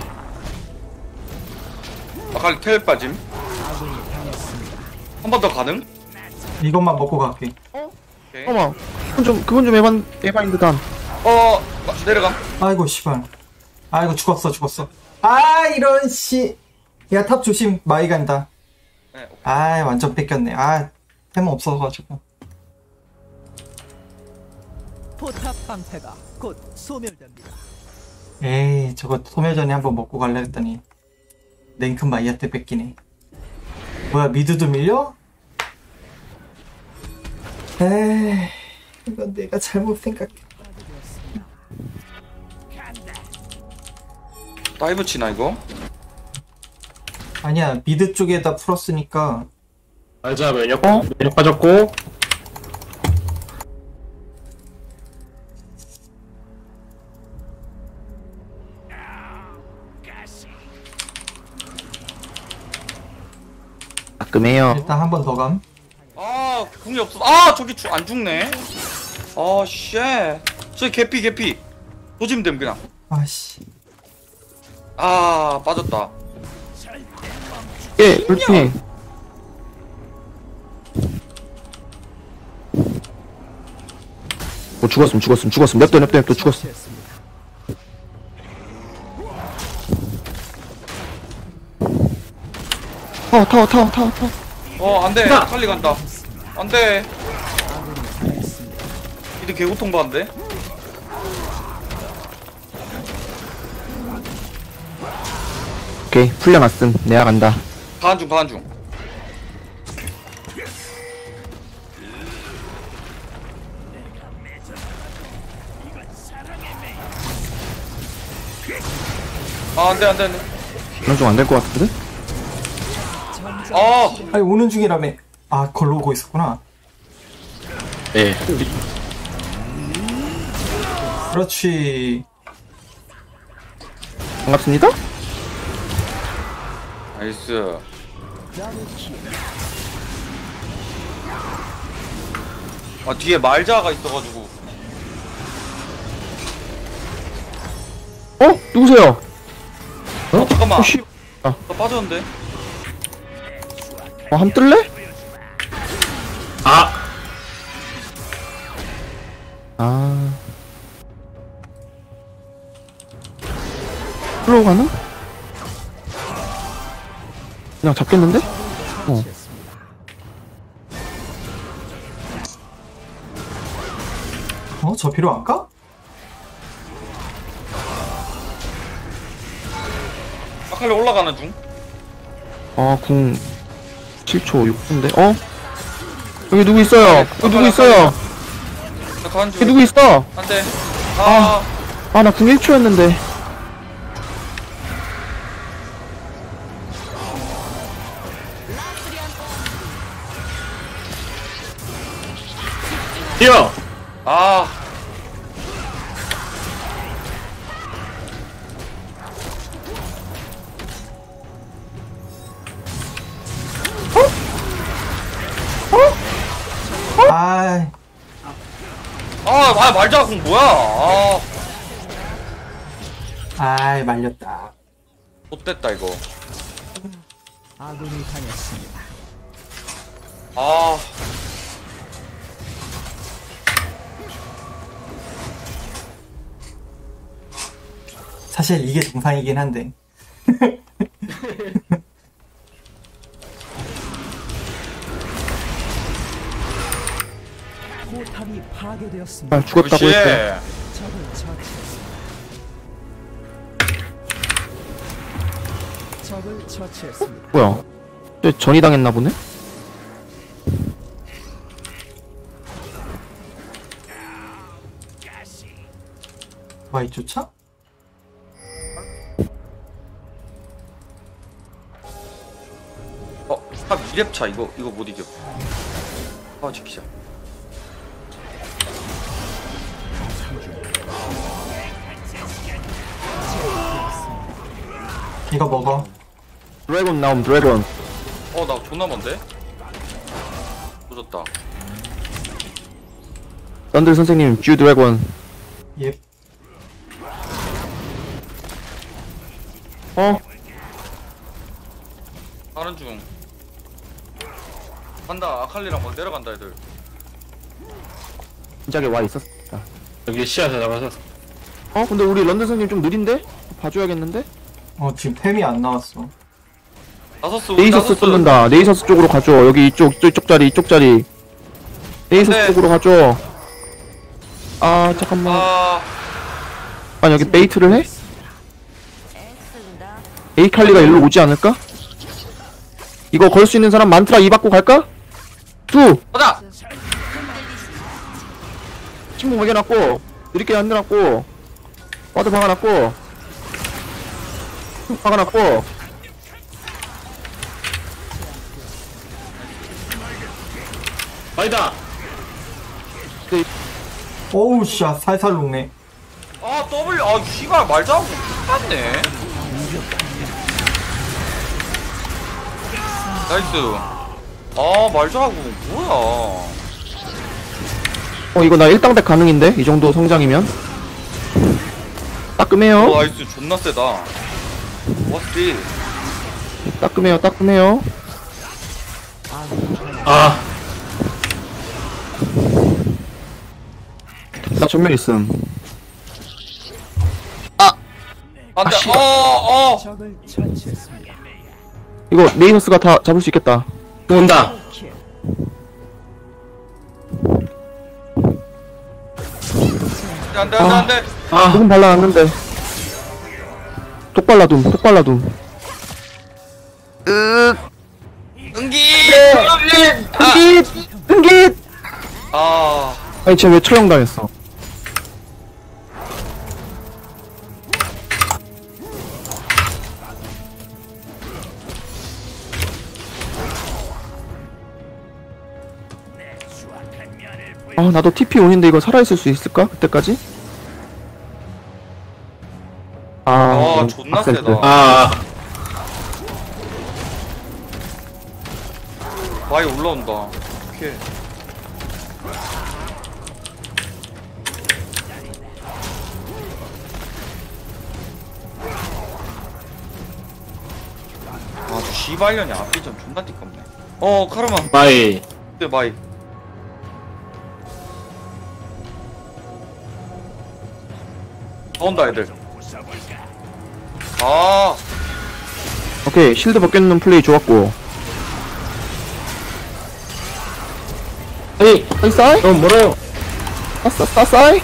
아칼리 텔 빠짐. 한 번 더 가능? 이것만 먹고 갈게. 오케이. 잠깐만 그건 좀 에바인드 단. 내려감. 아이고 씨발. 아이고 죽었어. 아 이런 씨. 야 탑 조심. 마이 간다. 네, 오케이. 아 완전 뺏겼네. 아 템 없어가지고. 포탑 방패가 곧 소멸됩니다. 에이 저거 소멸전에 한번 먹고 갈래 했더니 랭큰 마이한테 뺏기네. 뭐야 미드도 밀려? 에이 이건 내가 잘못 생각했다. 다이브 치나 이거? 아니야 미드 쪽에다 풀었으니까. 알자, 면역 빠졌고. 따끔해요. 일단 한 번 더 감. 아 궁이 없어. 저기 안 죽네. 쉣. 저기 개피. 도지면 됨 그냥. 아씨. 빠졌다. 예 그렇지. 죽었음. 냅둬 죽었어. 처치했습니다. 타워. 안돼. 아칼리 간다. 안돼. 이들 개고통 받는데? 오케이 풀려놨음. 내가 간다. 가한 중. 안돼. 이런 좀 안 될 것 같은데? 아니 오는 중이라며. 아 걸로 오고 있었구나. 예. 그렇지. 반갑습니다. 나이스. 뒤에 말자가 있어가지고. 누구세요? 잠깐만. 씨. 나 빠졌는데. 한 뜰래? 아, 플로우 가는? 그냥 잡겠는데? 저 필요 안 까? 아칼리 올라가는 중. 궁 7초 6분인데? 여기 누구 있어요? 나 가는 중. 여기 누구 있어? 안돼. 나 궁 1초였는데. 뛰어. 말자가 공 뭐야? 아이 말렸다. 못됐다 이거. 아군이 당했습니다. 사실 이게 정상이긴 한데. 포탑이 파괴되었습니다. 죽었다고 굿시. 했어요. 적을 처치했습니다. 적을 처치했습니다. 뭐야? 쟤 전이 당했나 보네? 와이 쫓아? 탑 2렙차 이거 못 이겨. 지키자. 이거 먹어. 드래곤 나옴 드래곤. 나 존나 먼데? 늦었다. 런들 선생님 듀 드래곤. 예. 어? 가는 중. 간다. 아칼리랑 막 내려간다 애들. 진작에 와 있었다. 여기 시야서 잡아서. 근데 우리 런들 선생님 좀 느린데? 봐줘야겠는데? 지금 템이 안 나왔어. 나서스 우리 네이서스 나서스. 뚫는다. 네이서스 쪽으로 가줘. 여기 이쪽 자리, 이쪽 자리. 네이서스 네. 쪽으로 가줘. 아, 잠깐만. 아니, 여기 베이트를 해? 에이칼리가 일로 오지 않을까? 이거 걸 수 있는 사람 만트라 2 받고 갈까? 2! 가자. 침묵 먹여놨고, 느리게 만들어놨고, 와드 박아놨고, 박아놨고, 아니다. 오우 씨, 살살 녹네. 아 W. 아 씨발 말자고 똑같네. 나이스. 아 말자고 뭐야. 이거 나 1당백 가능인데? 이 정도 성장이면? 따끔해요? 나이스 존나 세다. 워스티. 따끔해요, 따끔해요. 아, 나 전멸 있음. 안돼. 씨발. 적을 처치했습니다. 이거 네이서스가 다 잡을 수 있겠다. 또 온다. 안돼 안돼 안돼. 아, 조금 발라놨는데. 똑발라둠. 응기. 은깃! 아 아니, 쟤 왜 처형당했어? 나도 TP 온인데 이거 살아있을 수 있을까? 그때까지? 존나 빡셀 세다. 듯. 아, 많이 올라온다. 오케이. 아, 저 씨발년이 앞이 좀 존나 띠껍네. 카르마. 마이. 네, 마이. 온다, 애들. 아, 오케이, 실드 벗겨놓는 플레이 좋았고. 아니, 싸이? 뭐래요? 싸이?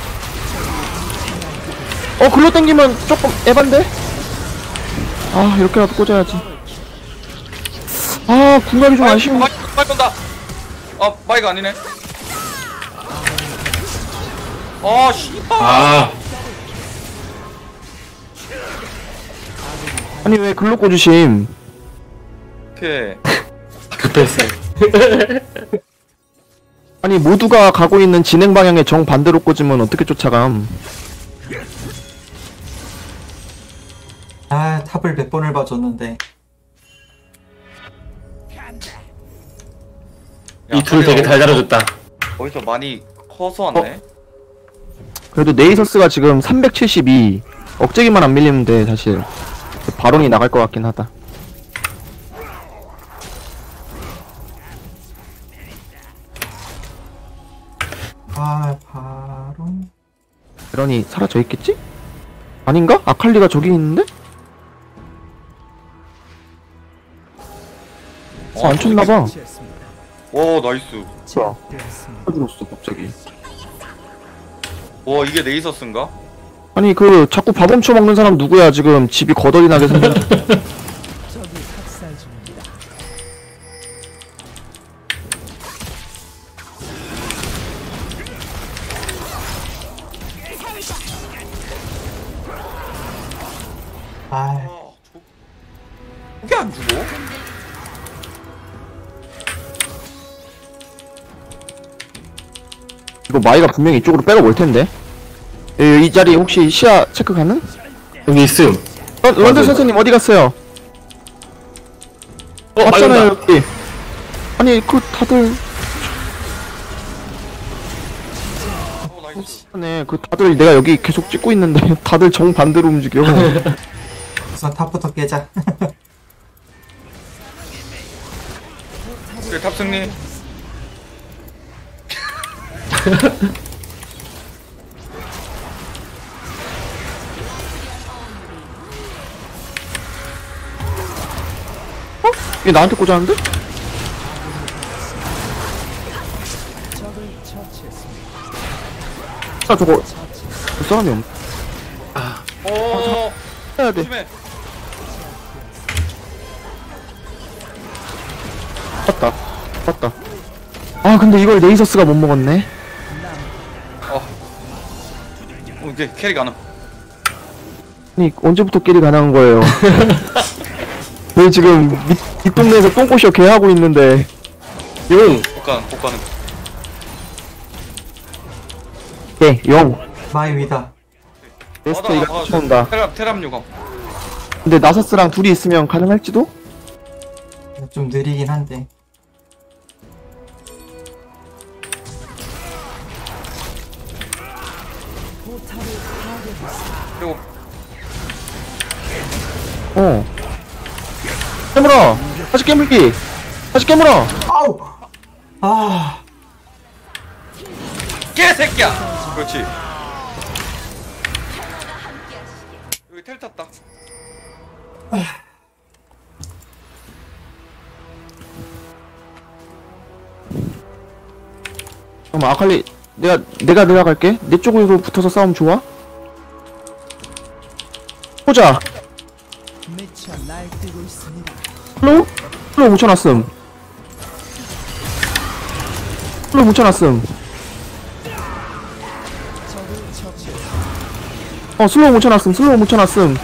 글로 당기면 조금 에반데? 이렇게라도 꽂아야지. 궁각이 좀 아쉬운. 마이 온다. 마이가 아니네. 씨발. 아, 아니, 왜 글로 꽂으심? 오케이. 급했어요. 아니, 모두가 가고 있는 진행 방향에 정반대로 꽂으면 어떻게 쫓아감? 탑을 몇 번을 봐줬는데. 이 둘 되게 달달해졌다. 거기서 많이 커서 왔네. 그래도 네이서스가 지금 372. 억제기만 안 밀리면 돼, 사실. 바론이 나갈 것 같긴 하다. 바로. 바론이 사라져 있겠지? 아닌가? 아칼리가 저기 있는데? 안 쳤나봐. 처치했습니다. 와, 나이스. 제압되었습니다. 사라졌어, 갑자기. 와, 이게 네이서스인가? 아니, 자꾸 밥 훔쳐 먹는 사람 누구야, 지금. 집이 거덜이 나게 생겼. 적이 학살 중입니다. 이게 안 죽어? 이거 마이가 분명히 이쪽으로 빼고 올 텐데. 이 자리 혹시 시야 체크 가능? 여기 있음. 런던 선생님 어디 갔어요? 마이 왔잖아요, 온다. 여기. 아니, 다들. 네, 그 다들 내가 여기 계속 찍고 있는데 다들 정반대로 움직여. 우선 탑부터 깨자. 그래 탑승리. 얘 나한테 꽂았는데? 적을 처치했습니다. 아 저거 그 사람이 없. 오. 해야 돼. 조심해. 맞다. 맞다. 아 근데 이걸 레이서스가 못 먹었네. 오케이 캐리 가능. 아니 언제부터 끼리 가능한 거예요? 저희 지금 뒷동네에서 똥꼬쇼 개하고 있는데 용! 못 가능. 예, 영 마이 위다. 레스터 이가 쫓아온다. 테람 요감. 근데 나서스랑 둘이 있으면 가능할지도? 좀 느리긴 한데. 포탑을 파괴했습니다. 그리고 어 깨물어! 다시 깨물기! 다시 깨물어! 아우! 아, 개새끼야. 그렇지. 여기 텔 탔다. 잠깐만 아칼리 내가 내려갈게. 내 쪽으로 붙어서 싸우면 좋아? 보자! 미쳐 날뛰고 있습니다. 슬로우 묻혀놨음. 슬로우 묻혀놨음. 적을 처치했습니다. 슬로우 묻혀놨음. 슬로우 묻혀놨음.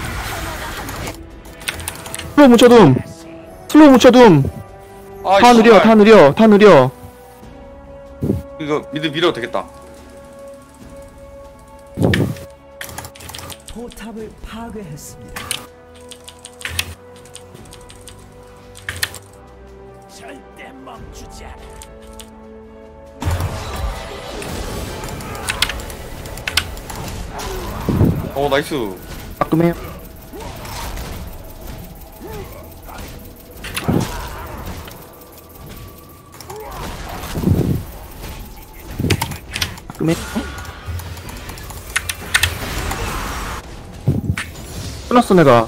슬로우 묻혀둠. 슬로우 묻혀둠. 아, 다 느려, 다 느려, 다 느려. 이거 미드 밀어도 되겠다. 포탑을 파괴했습니다. 절대 멈추지 않아. 나이스. 가끔해요. 가끔해. 끊었어 내가.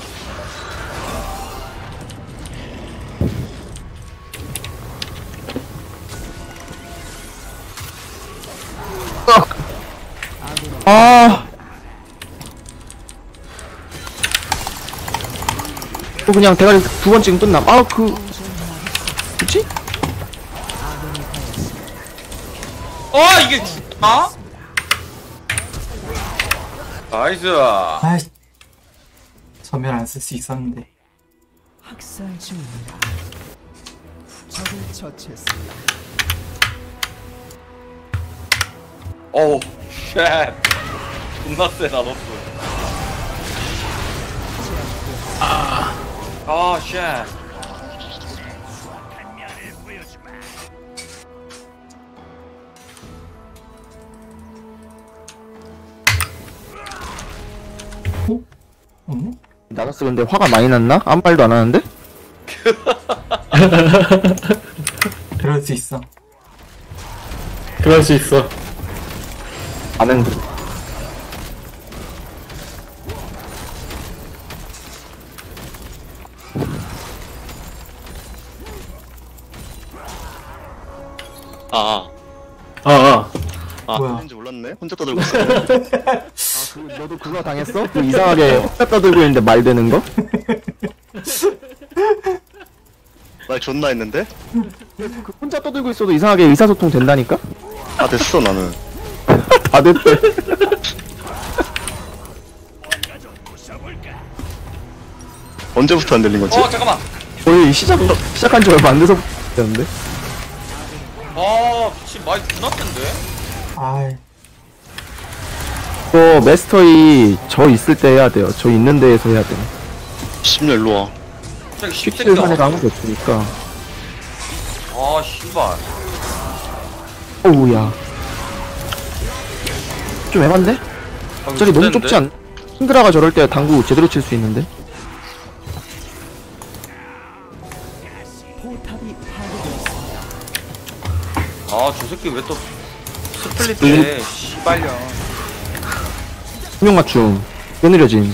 아. 그냥 대가리 두 번 찍으면 끝남. 그치? 이게 죽나? 나이스. 아이. 전면 안 쓸 수 있었는데. 학살 중입니다. 적을 처치했습니다. 어우, 쉣. 존나 세다, 너스. 쉣. 없네? 나가스 근데 화가 많이 났나? 아무 말도 안 하는데? 그럴 수 있어. 그럴 수 있어. 나는 뭐야? 왠지 몰랐네. 혼자 떠들고 있어. 너도 그거 당했어? 그 이상하게 혼자 떠들고 있는데 말 되는 거? 말 존나 했는데? 그 혼자 떠들고 있어도 이상하게 의사소통 된다니까? 아 됐어 나는. 다 됐대. 언제부터 안 들린 거지? 잠깐만. 거의 시작한 지 얼마 안 돼서 됐는데? 미친, 많이 존나 센데? 아이. 이거 메스터이 저 있을 때 해야 돼요. 저 있는 데에서 해야 돼. 10년 일로 와. 갑자기 쉽질 산에 씹새끼야. 아무도 없으니까. 씨발. 어우야. 좀 애만데? 아, 저기 너무 좋댔는데? 좁지 않? 힌드라가 저럴 때 당구 제대로 칠 수 있는데. 포탑이 파괴되었습니다. 아, 저 새끼 왜 또 스플릿해? 씨발년. 수명 맞춤. 꽤 느려짐.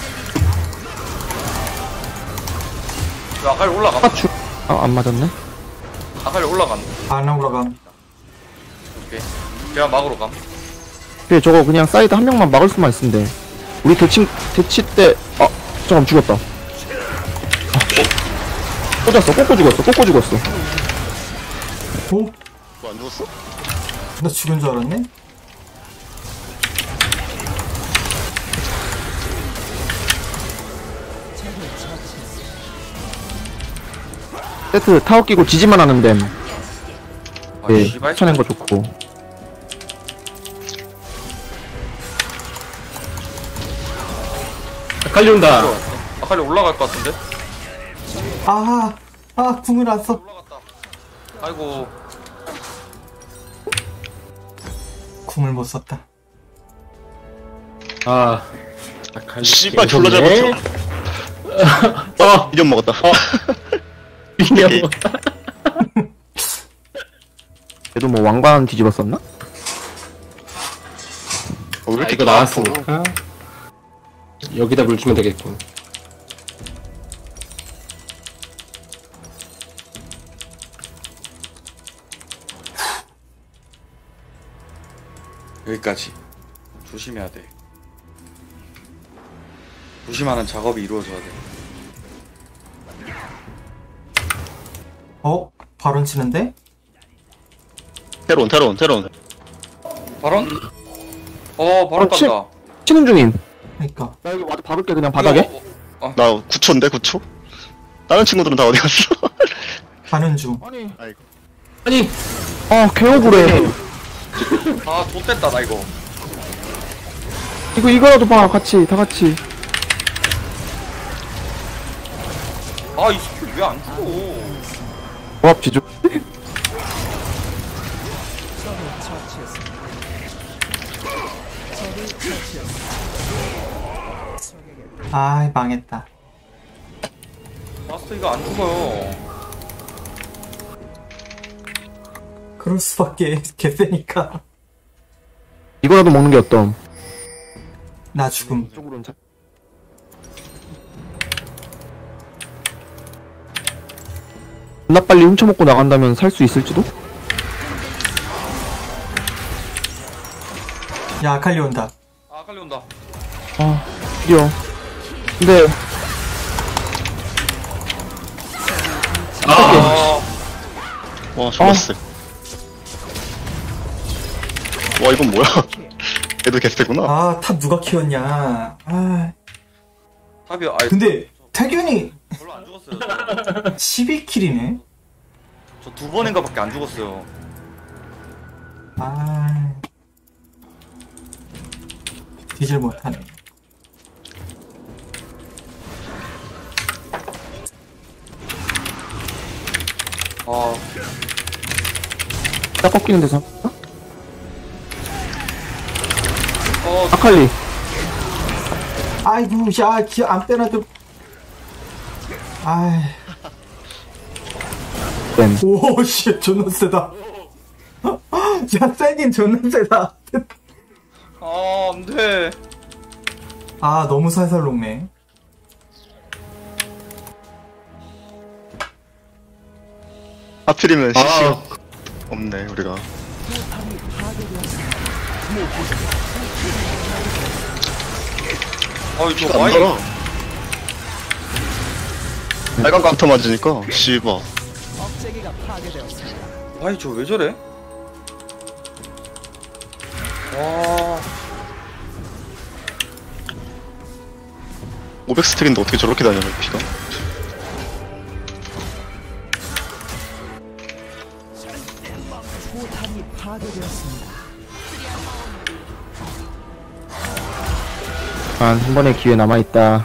아칼리 올라가. 맞춤. 아, 안 맞았네. 아칼리 올라간. 안 올라감. 오케이. 제가 막으러 감. 그래, 저거 그냥 사이드 한 명만 막을 수만 있으면 돼. 우리 대치 때, 잠깐 죽었다. 꽂았어, 꼬꼬 죽었어, 꼬꼬 죽었어. 오? 너안 죽었어? 나 죽은 줄 알았네? 세트 타워 끼고 지지만 하는 댐. 아, 네, 씨발. 쳐낸 거 좋고. 아칼리 온다. 아칼리 올라갈 것 같은데? 궁을 안 써. 올라갔다. 아이고. 궁을 못 썼다. 아. 아칼리. 씨발 졸라 잘 개좋네. 버텨. 2년 먹었다. 미녀. 걔도 뭐 왕관 뒤집었었나? 왜 이렇게 이거 나왔으니까. 여기다 물 주면 되겠군. 여기까지. 조심해야 돼. 조심하는 작업이 이루어져야 돼. 발언 치는데? 테론. 발언? 발언 치- 간다. 치는 중임. 그니까. 나 여기 와도 박을게, 그냥 바닥에. 나 9초인데 9초? 다른 친구들은 다 어디 갔어? 가는 중. 아니. 개억울해. 아, 좆됐다, 나 이거. 이거라도 봐, 같이, 다 같이. 아, 이 새끼 왜 안 죽어? 조합 지조. 망했다. 마스터 이거 안 죽어요. 그럴 수밖에. 개쎄니까. 이거라도 먹는 게 어떤? 나 죽음. 쪽으로는 잘. 존나 빨리 훔쳐먹고 나간다면 살 수 있을지도? 야, 아칼리 온다. 아, 아칼리 온다. 드디어. 근데 아, 와 죽었어. 와 이건 뭐야? 얘도 개쎄구나. 탑 누가 키웠냐. 탑이, 아이, 근데, 태균이 별로 안 죽었어요. 12킬이네? 저 두 번인가 밖에 안 죽었어요. 뒤질 못하네. 아, 딱 꺾이는 데서. 어, 아칼리. 아이고, 야, 안 빼놔도. 댐. 오, 씨, 존나 세다. 야, 세긴 존나 세다. 아, 안 돼. 너무 살살 녹네. 하필이면 CC가 없네 우리가. 이거 안 많이. 달아. 빨간 깡터 맞으니까 씨발. 억제기가 파괴되었습니다. 아이, 저 왜 저래? 와, 500스택인데 어떻게 저렇게 다녀 피가? 포탑이 파괴되었습니다. 한 번의 기회 남아있다.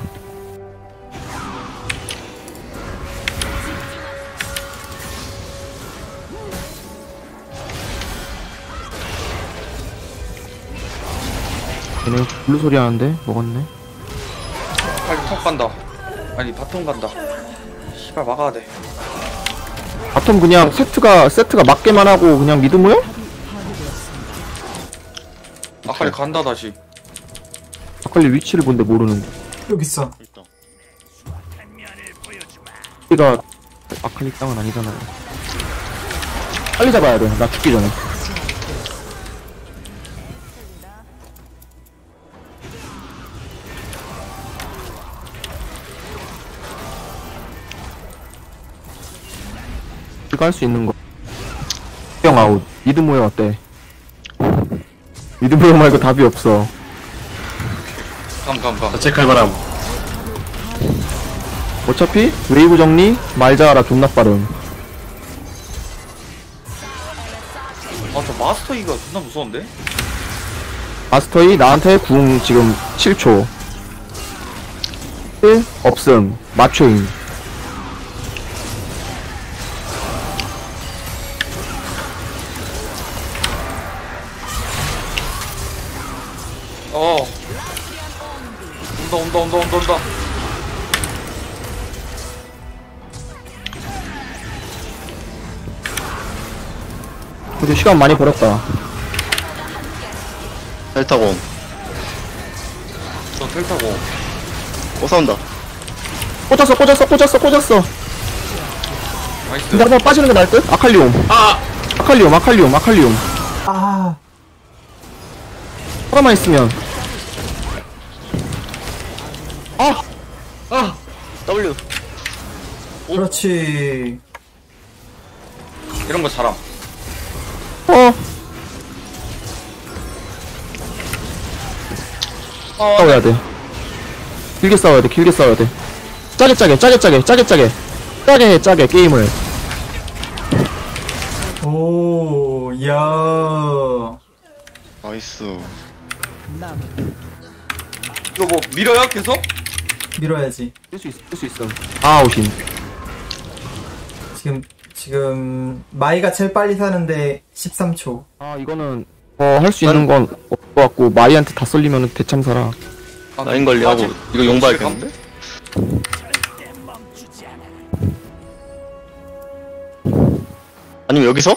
얘네 블루 소리 하는데 먹었네. 빨리 턱 간다. 아니 바텀 간다. 씨발 막아야 돼. 바텀 그냥 세트가 맞게만 하고 그냥 미드 모여? 아칼리 간다 다시. 아칼리 위치를 본데 모르는 거. 여기 있어. 일단 우리가 아칼리 땅은 아니잖아요. 빨리 잡아야 돼. 나 죽기 전에. 우리가 할 수 있는 거. 형 아웃. 미드 모여 어때? 미드 모여 말고 답이 없어. 감. 자체 칼바람. 어차피 웨이브 정리 말자라 존나 빠름. 아저 마스터 이가 존나 무서운데? 마스터이 나한테 궁 지금 7초 1 없음 마초임. 어. 온다. 그래도 시간 많이 벌었다. 델타공 저 텔타고. 싸운다. 꽂았어. 나이스. 근데 한번 빠지는 게 나을 듯? 아칼리움. 아칼리움. 아, 하나만 있으면. W 그렇지. 이런 거 잘함. 싸워야 돼. 길게 싸워야 돼. 짜게 게임을. 오, 야. 나이스. 이거 뭐 밀어요 계속? 밀어야지. 뜰 수 있어. 아웃임. 지금 마이가 제일 빨리 사는데 13초. 아 이거는 할 수 있는 건 없을 것 같고 마이한테 다 쏠리면은 대참사라. 라인 관리하고 이거 용 봐야겠는데? 아니면 여기서?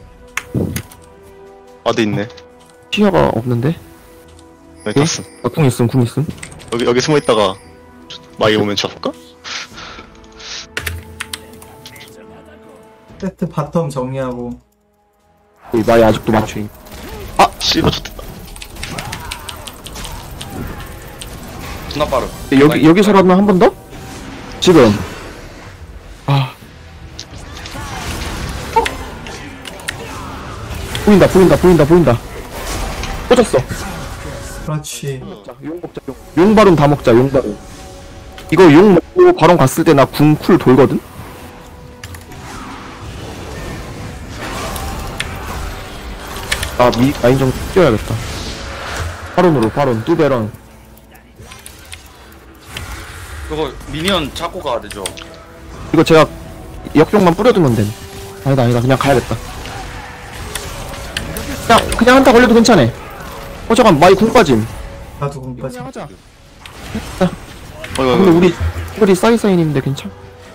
아드 있네. 시야가 없는데? 여기 갔음. 궁 있음. 여기 숨어 있다가 마이 오면 잡을까? 세트 바텀 정리하고. 이 마이 아직도 맞추임. 씨발 좋겠다. 존나 빠름. 여기서라면 한 번 더? 지금. 보인다. 꽂았어. 그렇지. 용 먹자. 용 바론 다 먹자. 용 바론. 이거 용 먹고 바론 갔을 때 나 궁 쿨 돌거든? 라인 좀 뛰어야겠다. 바론, 뚜베런. 이거 미니언 잡고 가야 되죠. 이거 제가 역병만 뿌려두면 됨. 아니다. 그냥 가야겠다. 그냥 한타 걸려도 괜찮아. 잠깐, 마이 궁 빠짐. 나도 공까지. 하자. 어이구, 근데 우리 사이사인인데 괜찮?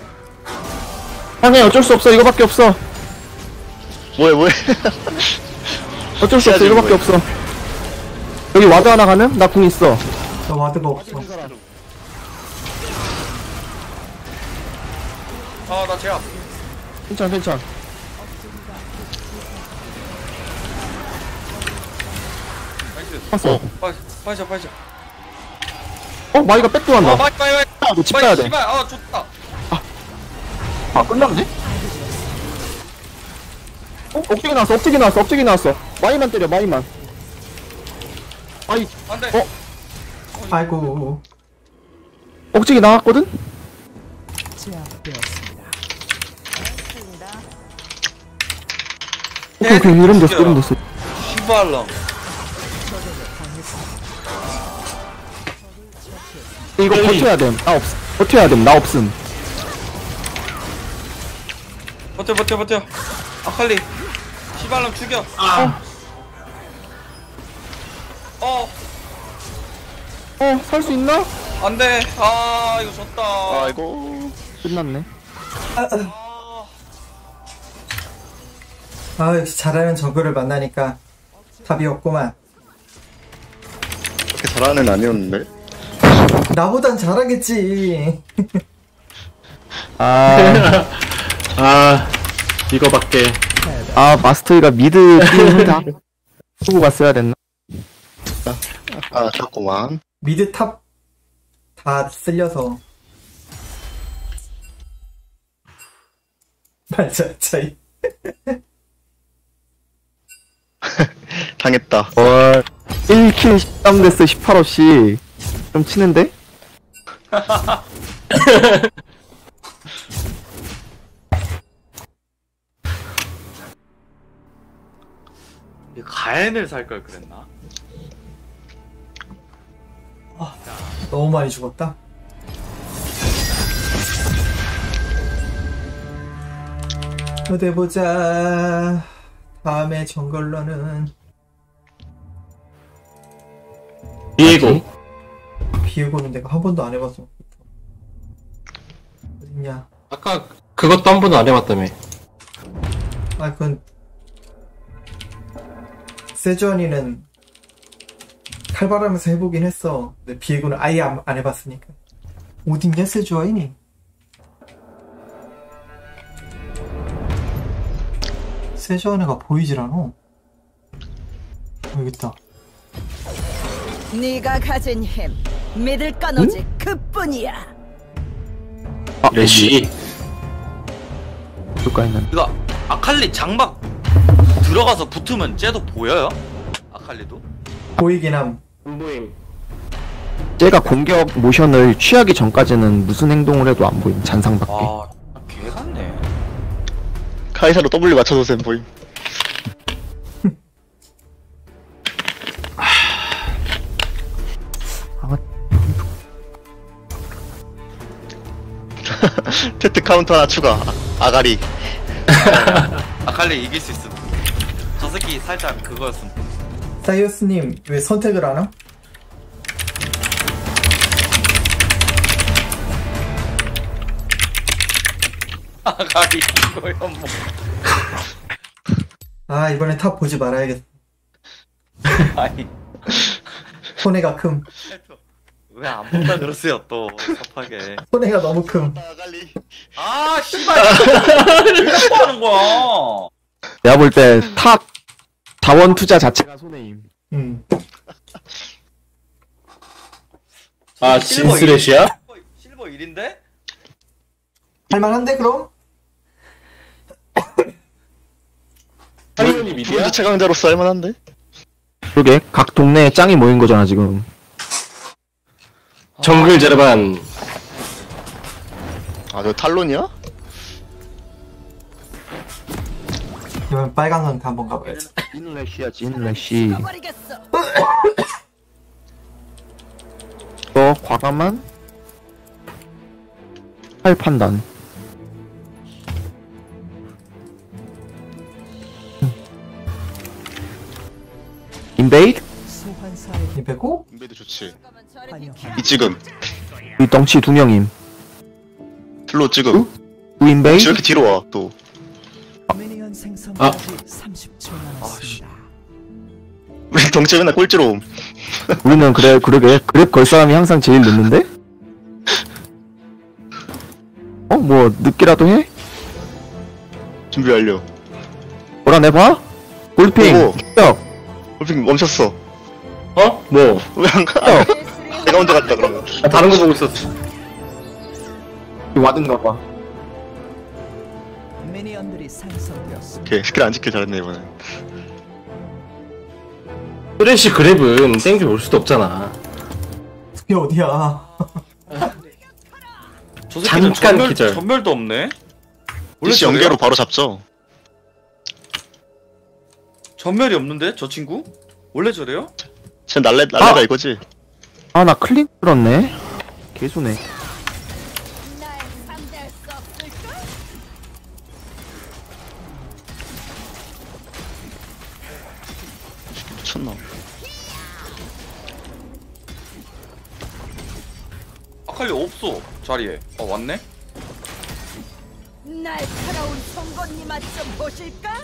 어쩔 수 없어. 이거밖에 없어. 뭐해? 어쩔 수 없어. 이거밖에 없어. 여기 와드 하나 가능? 나 궁 있어. 나 와드가 없어. 나 제압. 괜찮. 나이스. 봤어. 빠져. 마이가 백도 한다. 빨리. 집 가야 돼. 씨발, 좋다. 끝났네? 억제기 나왔어. 마이만 때려, 마이만. 안 돼. 아이고. 억제기 나왔거든? 제압되었습니다. 오케이, 이름 됐어. 씨발랑. 이거 버텨야 됨. 나 없음. 버텨. 아칼리. 씨발랑 죽여. 살 수 있나? 안돼. 아 이거 졌다. 아이고. 끝났네. 아, 역시 잘하는 저그를 만나니까 답이 없구만. 그렇게 잘하는 애는 아니었는데. 나보단 잘하겠지. 아, 이거밖에. 마스터이가 미드 띄우는 다 쓰고 갔어야 됐나? 아, 좋구만. 미드 탑 다 쓸려서. 맞아, 차이. 당했다. 1킬 13데스 18없이 좀 치는데? 이거 가엔을 살 걸 그랬나? 너무 많이 죽었다. 어디 보자. 다음에 정글러는 비에고. 비에고는 내가 한 번도 안 해봤어. 어딨냐? 아까 그것도 한 번도 안 해봤다며. 아, 그건 세주안이는 칼바람에서 해보긴 했어. 근데 비에고는 아예 안 해봤으니까. 어딨냐 세주안이? 세주안이가 보이질 않아. 여기 있다. 네가 가진 힘 믿을 건 오직 그뿐이야. 레시. 볼까 했는데. 이거 아칼리 장막 들어가서 붙으면 쟤도 보여요? 아칼리도? 보이긴 함. 안 보임. 쟤가 공격 모션을 취하기 전까지는 무슨 행동을 해도 안 보임. 잔상밖에. 아 개같네. 카이사로 W 맞춰서 쌤 보임. 테트 카운터 하나 추가. 아가리. 아칼리 이길 수 있음. 저 새끼 살짝 그거였음. 사이어스님 왜 선택을 안 함? 아칼리 이거요 뭐. 아, 이번엔 탑 보지 말아야겠어. 아니 손해가 큼. 왜안 본다 그러세요 또 섭하게. 손해가 너무 큼. 아가리. 아 씨발 왜 자꾸 하는 거야. 내가 볼 때 탑 자원 투자 자체가 손해임. 아, 실버 진스레시야? 실버 1인데? 할만한데 그럼? 할머니 미디야? 푸른지 최강자로서 할만한데? 그러게 각 동네에 짱이 모인 거잖아 지금. 정글 제르반. 아, 저 탈론이야? 이번 빨간 선 한번 가봐야지. 진래쉬야 진래쉬. 버리겠어. 과감한 팔 판단. 인베이드? 소환사의 이 빼고 인베드 좋지. 환영. 이 지금. 이 덩치 두 명임. 슬로 지금. 우 인베이드? 왜 이렇게 뒤로 와, 또. 미니언 생성까지 30초 남았습니다. 왜 덩치 맨날 꼴찌로 옴. 우리는 그러게 그랩 걸 사람이 항상 제일 늦는데? 뭐 늦게라도 해? 준비 완료. 몰아내봐? 골핑 오. 격 골핑 멈췄어. 어? 뭐? 왜 안 가? 내가 먼저 갔다, 그러면. 나 다른 거 보고 있었어. 와든가 봐. 미니언들이 생성되었습니다. 오케이, 스킬 안 지킬 잘했네, 이번엔. 쓰레쉬 그랩은 땡겨 올 수도 없잖아. 그게 어디야? 저 새끼는 잠깐 기절. 전멸도 없네? 원래 DC 저래요? 연계로 바로 잡죠. 전멸이 없는데 저 친구? 원래 저래요? 쟤 날래다 이거지? 아 나 클린 들었네. 개소네. 날 상대할 수 없을까? 미쳤나? 아칼리 없어 자리에. 왔네? 날카로운 송곳니 맛 좀 보실까?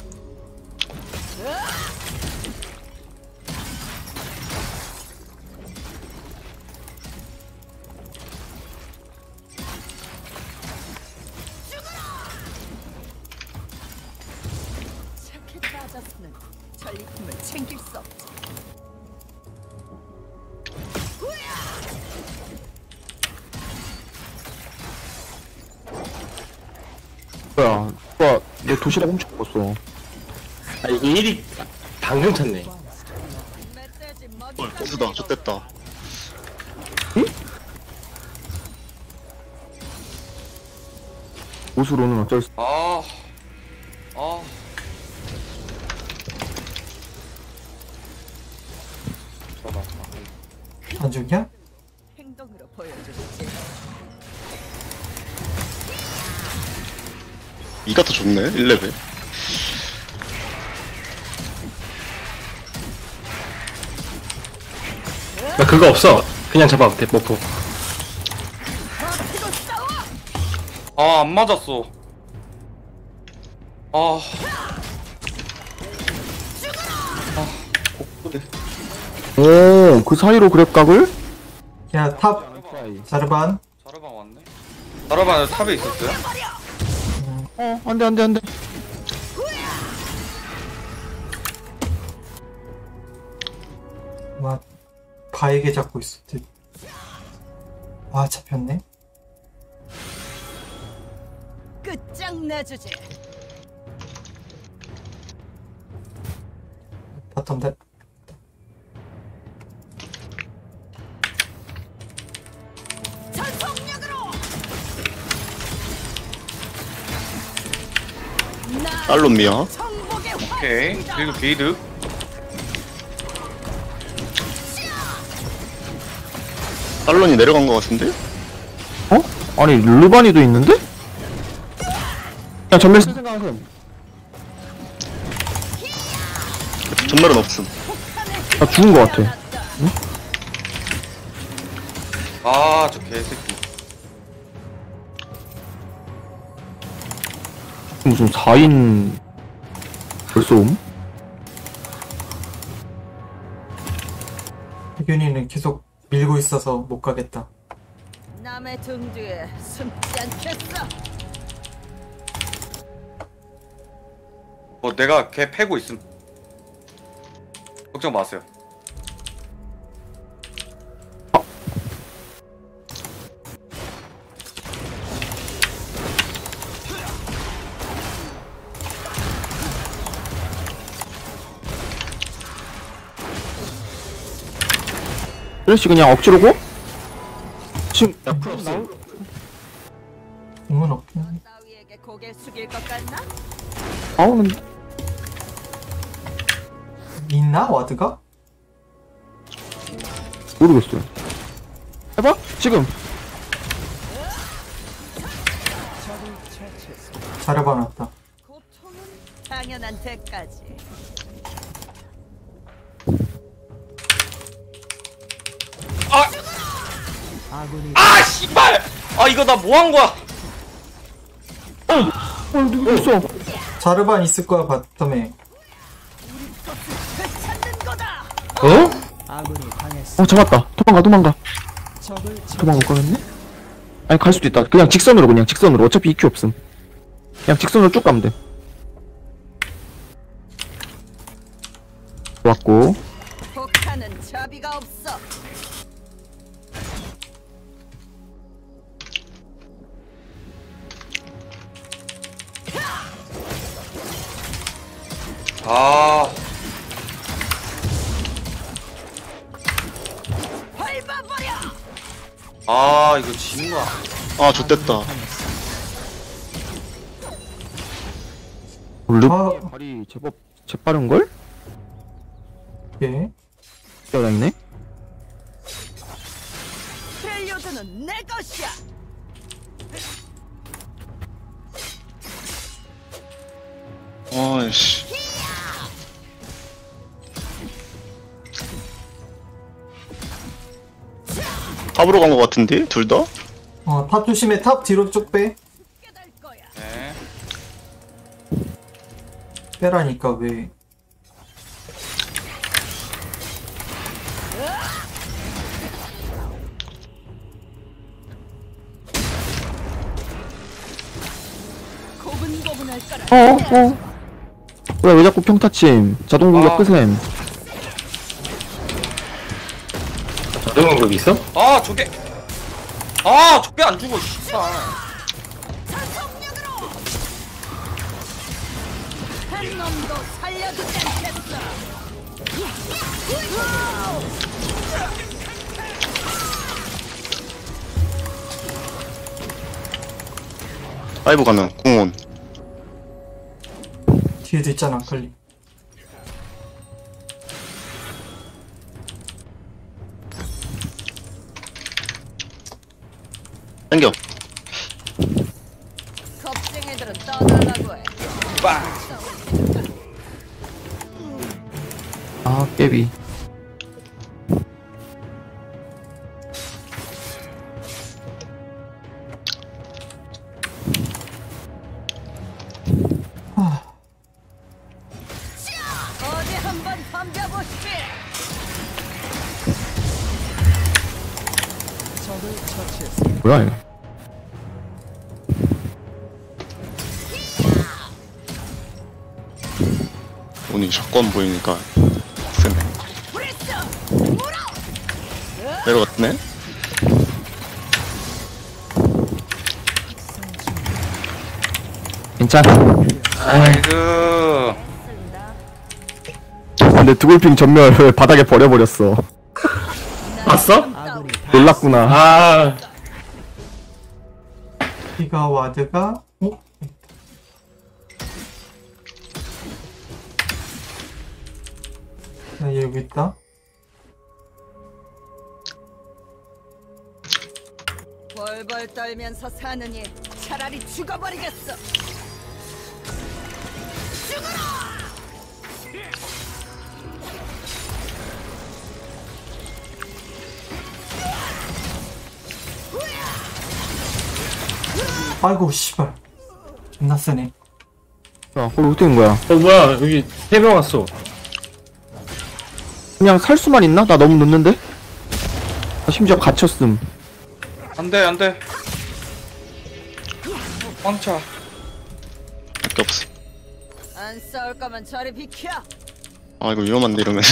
착해 빠졌으면 전리품을 챙길 수 없지. 뭐야, 누가 내 도시락 훔쳐 먹었어. 아니 이 일이 방금 쳤네. 멧돼지 헐, 먹이 보스다. 좋됐다. 옷으로는 어쩔 수. 아 저다. 안 죽냐? 행동으로 보여주지. 이가 더 좋네. 1레벨. 나 그거 없어. 그냥 잡아도 돼. 모포. 안 맞았어. 오, 그 사이로 그랩각을? 야, 탑. 자르반. 자르반 왔네. 자르반 탑에 있었어요? 안 돼, 안 돼, 안 돼. 와, 바에게 잡고 있어. 아, 잡혔네. 끝장내주지. 바텀 대. 전속력으로. 딸롬미야. 정복의 오케이. 그리고 게이드. 딸론이 내려간 것 같은데? 어? 아니, 르바니도 있는데? 그냥 전멸 쓸 생각하세요. 전멸은 없음. 나 죽은 것 같아. 저 개새끼. 무슨 4인 벌써 옴? 혜균이는 계속 밀고 있어서 못 가겠다. 남의 등 뒤에 숨지 않겠어. 내가 걔 패고 있음. 걱정 마세요. 플래시 그냥 억지로 고? 지금 나풀 없어. 공은 없긴 한데. 따위에게 고개 숙일 것 같나? 나오는 있나? 와드가? 모르겠어요. 해봐? 지금. 자르반 왔다. 고통은 당연한 대가지. 아군이 씨발! 이거 나 뭐 한 거야? 누구 있어? 자르반 있을 거야, 바텀에. 찾는 거다. 아군이 당했어. 잡았다. 도망가. 적을 도망 못 가겠네? 아니, 갈 수도 있다. 그냥 직선으로, 어차피 EQ 없음. 그냥 직선으로 쭉 가면 돼. 좋았고. 폭탄은 자비가 없어. 밟아버려. 이거 진 거야. 좋됐다. 르 발이 제법 재빠른걸? 예. 뛰어다니네? 프렐리오드는 내 것이야. 아이씨. 탑으로 간 것 같은데? 둘 다? 탑 조심해. 탑 뒤로 쭉 빼. 네. 빼라니까 왜. 고분고분할 거라. 왜 자꾸 평타침? 자동 공격 아. 끄셈. 자동 공격 있어? 아 저게 안 죽어 씨발. 한 놈도 살려두지 않겠어. 파이브 가면 궁온. 뒤에도 있잖아, 아칼리. 당겨. 겁쟁이들은 떠나라고 해. 빵. 아, 깨비. 어디 한번 덤벼보시지. 적을 처치했습니다. 뭐야, 이거. 오늘 샷건 보이니까 쓰네. 내려갔네? 괜찮아. 나이스. 근데 드골핑 전멸을 바닥에 버려버렸어. 봤어? 아군이 놀랐구나. 아, 피가 와드가 나 여기 있다. 벌벌 떨면서 사느니 차라리 죽어버리겠어. 아이고 씨발. 존나 세네. 야, 그걸 어떻게 된 거야? 뭐야, 여기 3명 왔어. 그냥 살 수만 있나? 나 너무 늦는데? 나 심지어 갇혔음. 안돼. 왕차. 밖에 없어. 안 싸울 거면 저리 비켜. 아 이거 위험한데 이러면.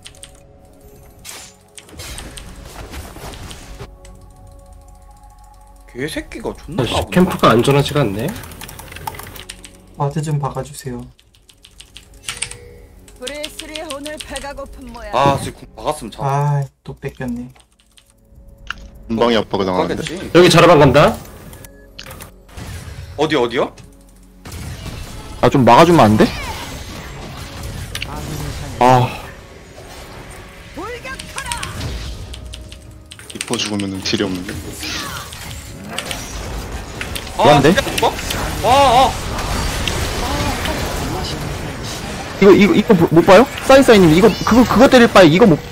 개새끼가 존나 까부네. 캠프가 안전하지가 않네. 와드 좀 박아주세요. 브레이스리 오늘 배가 고픈 모양. 아 지금 궁 박았으면 잡. 아, 또 뺏겼네. 금방이 압박을 당하는데. 가겠지. 여기 자라방 간다. 어디요? 나 좀 막아주면 안 돼? 아, 리퍼 죽으면은 딜이 없는데. 뭐한데? 와. 이거 못 봐요? 사이사이님, 이거, 그거 때릴 바에 이거 못.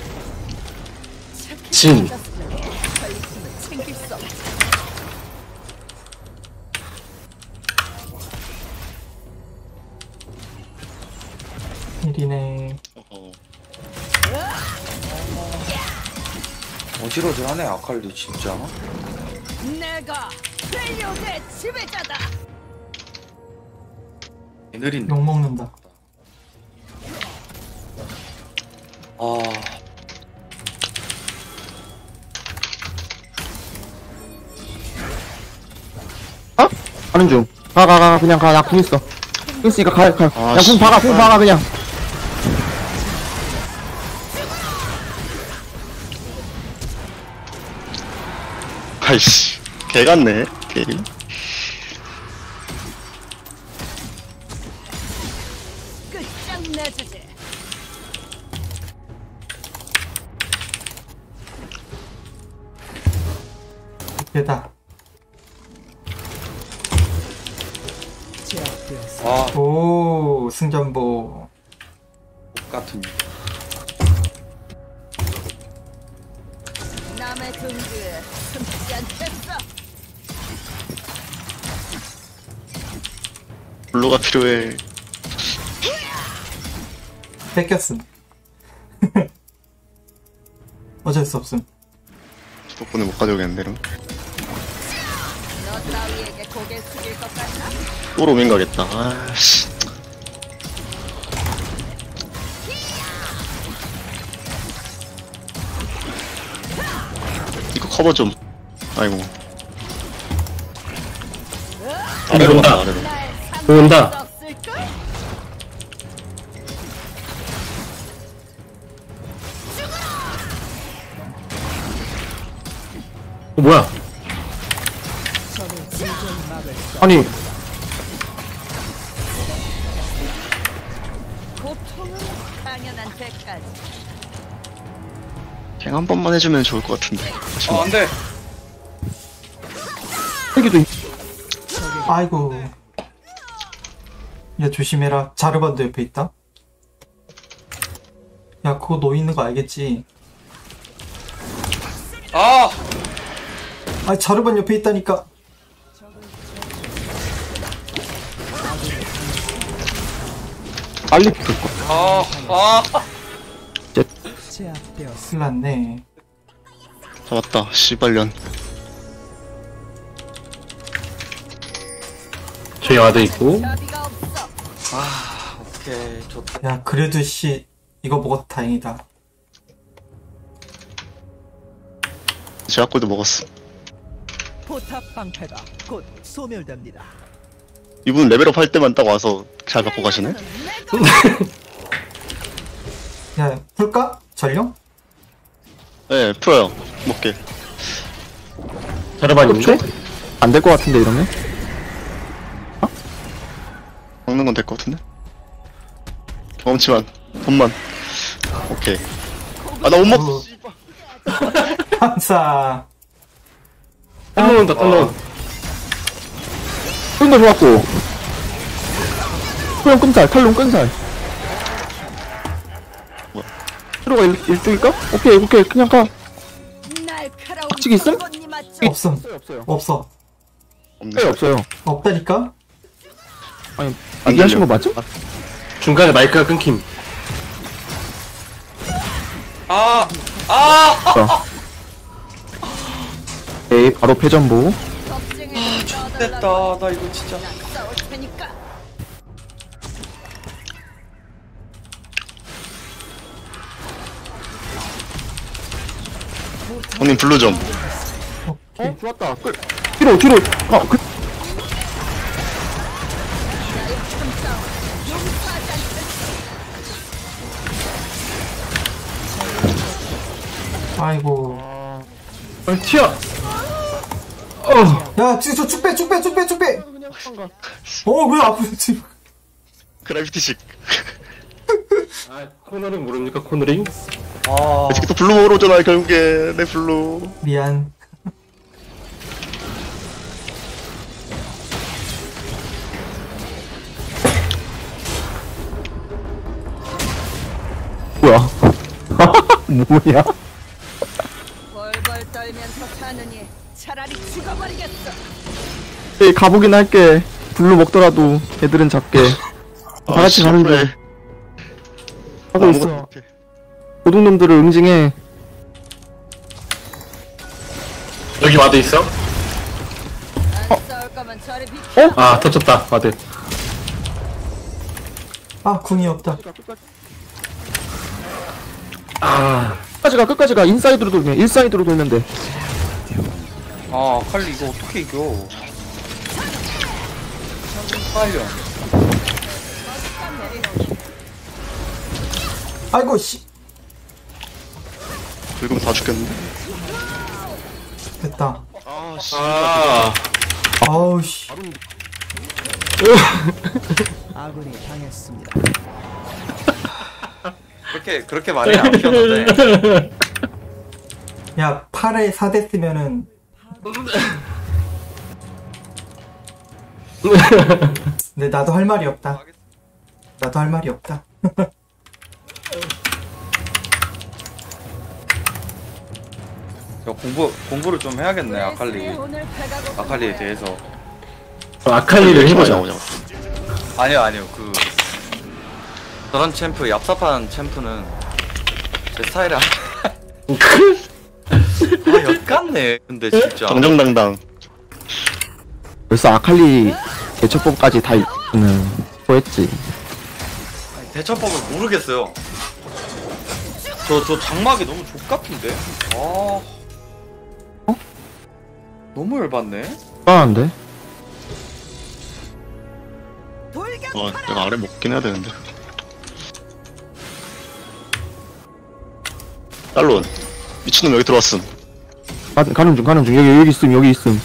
진. 챙길 수 없어. 일이네. 어지러지하네 아칼리 진짜. 내가 벨리오의 지배자다. 느린. 욕 먹는다. 아. 가는 중. 그냥 가. 나 궁 있어. 궁 있으니까 가. 아, 그냥 궁 씨. 박아, 그냥. 아이씨. 개 같네. 개. 끝장내주지. 얘다. 제압되었습니다. 아. 오, 승전보. 같은. 남의 등지에 숨지 않겠어. 블루가 필요해. 뺏겼음. 어쩔 수 없음. 덕분에 못 가져오겠는데 이러면. 너 따위에게 고개 숙일 것 같나? 또 로밍 가겠다. 아씨. 이거 커버 좀. 아이고. 아래로 온다. 간다, 아래로. 또 온다. 없을걸? 뭐야? 아니 고통은 당연한 대가지. 갱 한 번만 해주면 좋을 것 같은데. 아 안돼. 헬기도 있- 아이고. 야, 조심해라. 자르반도 옆에 있다. 야, 그거 너 있는 거 알겠지? 아 아, 자르반 옆에 있다니까. 빨리 붙을 거. 아. 제압되었습니다. 큰일 났네. 잡았다. 씨발년. 저기 와드 있고. 자비가 없어. 오케이 좋다. 야, 그래도 씨, 이거 먹어서 다행이다. 제약골도 먹었어. 포탑 방패가 곧 소멸됩니다. 이분 레벨업 할 때만 딱 와서 잘 갖고 가시네? 야, 풀까? 전령? 네, 풀어요. 먹게. 자르반인데? 안 될 것 같은데 이러면? 먹는 건 될 것 같은데? 경험치만. 돈만. 오케이. 아, 나 못 먹어. 씨발. 감사. 딴 나온다, 딴 나온다. 소용도 좋았고 소용 끔살 탈론 끔살 뭐야? 트로가 일쪽일까? 오케이 오케이 그냥 가. 날카로운 박치기 있음? 썩은니 맞죠? 없음. 없어요 없어. 없네. 없어요. 없다니까? 아니 안 얘기하신 거 들려. 맞죠? 중간에 마이크가 끊김. 아. 에이 바로 패전보. 겁쟁이를 됐다. 떠달라고. 나 이거 진짜. 난 싸울 테니까. 형님 블루 좀. 어 좋았다. 뒤로 그 아이고. 튀어! 야, 저 쭉 빼, 쭉 빼, 쭉 빼, 쭉 빼. 왜 아프지? 그래비티식. 아, 코너링 모릅니까, 코너링? 아. 이 새끼 또 블루 먹으러 오잖아, 결국에. 내 블루. 미안. 뭐야? 뭐야? 벌벌 떨면서 사느니 차라리 죽어버리겠어. 에이 가보긴 할게. 블루 먹더라도 애들은 잡게. 다 같이 가는 중. 하고 있어. 도둑놈들을 응징해. 여기 와드 있어? 안 싸울 거면 저리 비켜. 아, 터졌다, 와드. 아, 궁이 없다. 아, 끝까지 가. 인사이드로 돌면, 인사이드로 돌면 돼. 아 칼리 이거 어떻게 이겨? 빨려. 아이고, 씨. 긁으면 다 죽겠는데? 됐다. 아, 씨. 아, 아우, 씨. 아군이 당했습니다. 그렇게 많이 안 피웠는데. 야, 8에 4대 쓰면은. 근데 나도 할 말이 없다. 나도 할 말이 없다. 저 공부를 좀 해야겠네 아칼리. 오늘 배가 고픈데. 아칼리에 대해서. 아칼리를 해보자. 오자. 아니요 저런 챔프 얍삽한 챔프는 제 스타일이 역같네 근데 진짜 정정당당. 벌써 아칼리 대처법까지 다 있는 거였지. 대처법을 모르겠어요. 저 장막이 너무 족같은데? 너무 열받네. 뻔한데? 내가 아래 먹긴 해야 되는데. 딸론. 미친놈 여기 들어왔음. 가는 중 여기 있음.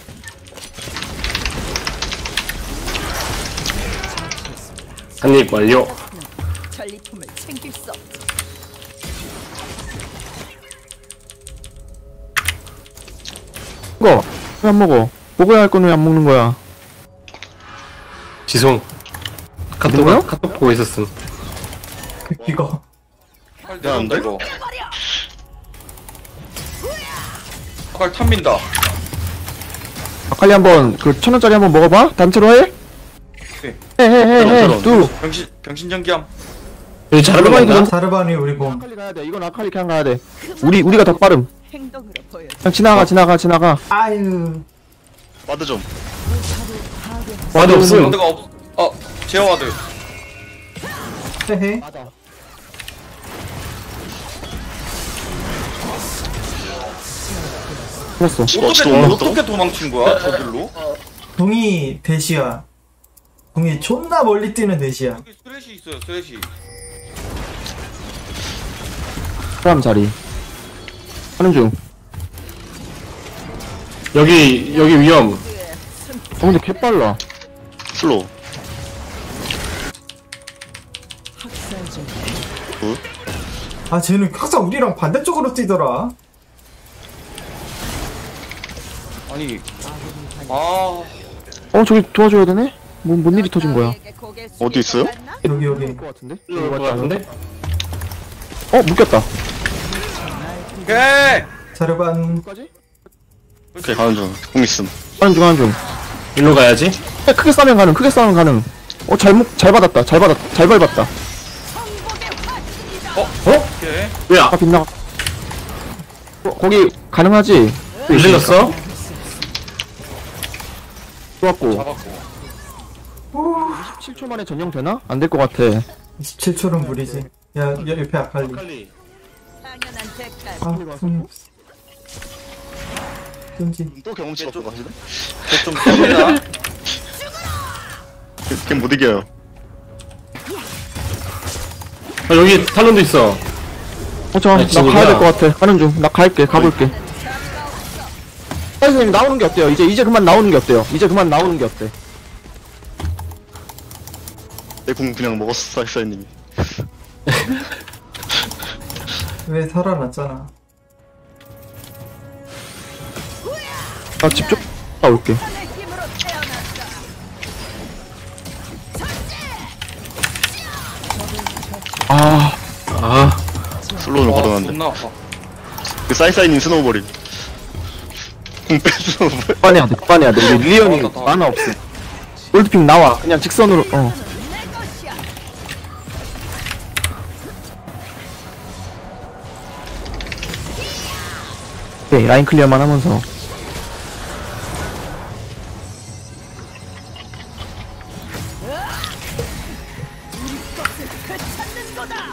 한입 완료. 전리품을 챙길 수 없지. 이거 왜 안 먹어? 먹어야 할 건 왜 안 먹는 거야? 지송. 뭐야? 카톡 보고 있었음. 이거 빨리 내려온다 이거. 빨리 탐민다. 아칼리 한번 그 1,000원짜리 한번 먹어봐. 단체로 해? 오케이. 해. 뚜. 병신 전기함. 여기 자르면 얼마나 간다. 자르바니 우리 공. 아칼리 가야 돼. 이건 아칼리 그냥 가야 돼. 우리가 더 빠름. 행동으로 보여. 그냥 지나가. 아유. 와드 좀. 와드 없음. 와드가 제어 와드. 헤헤. 됐어. 어떻게 도망친 거야 저길로? 동이 대시야. 동이 존나 멀리 뛰는 대시야. 여기 쓰레쉬 있어요 쓰레쉬. 사람 자리. 하는 중. 여기 위험. 근데 개빨라. 슬로우. 아 쟤는 항상 우리랑 반대쪽으로 뛰더라. 아니 저기 도와줘야 되네? 뭔 일이 터진 거야? 어디 있어요? 여기. 것 같은데? 이거 것 같은데? 묶였다. 오케이. 자르반. 오케이, 가는 중. 공 있음. 하는 중. 일로 가야지. 크게 싸면 가능. 잘 받았다. 잘 밟았다. 오케이. 왜야? 아, 빗나가. 거기 가능하지? 밀렸어? 좋았고. 잡았고. 17초 만에 전용 되나? 안 될 것 같아. 27초는 무리지. 야 옆에 아칼리. 당연한 대가. 아 쩐지. 또 경험치 갖고 가시네? 쟤좀 셉니다. 걔 못 이겨요. 여기 탈론도 있어. 나 지금이야. 가야 될 것 같아. 가는 중. 나 가볼게. 선생님 나오는 게 어때요? 이제 그만 나오는 게 어때요? 어때? 내 공 그냥 먹었어, 사이사이님이. 왜 살아났잖아. 나 집 좀 올게. 내 힘으로 태어났다. 슬로우는 와 걸어놨는데. 존나 아파. 그 사이사이님 스노우볼이. 공 뺐어. 그만해야 돼. 우리 리언이 나왔다. 만화 없어. 골드핑 나와. 그냥 직선으로. 내 것이야. 오케이, 라인 클리어만 하면서. 그 찾는 거다.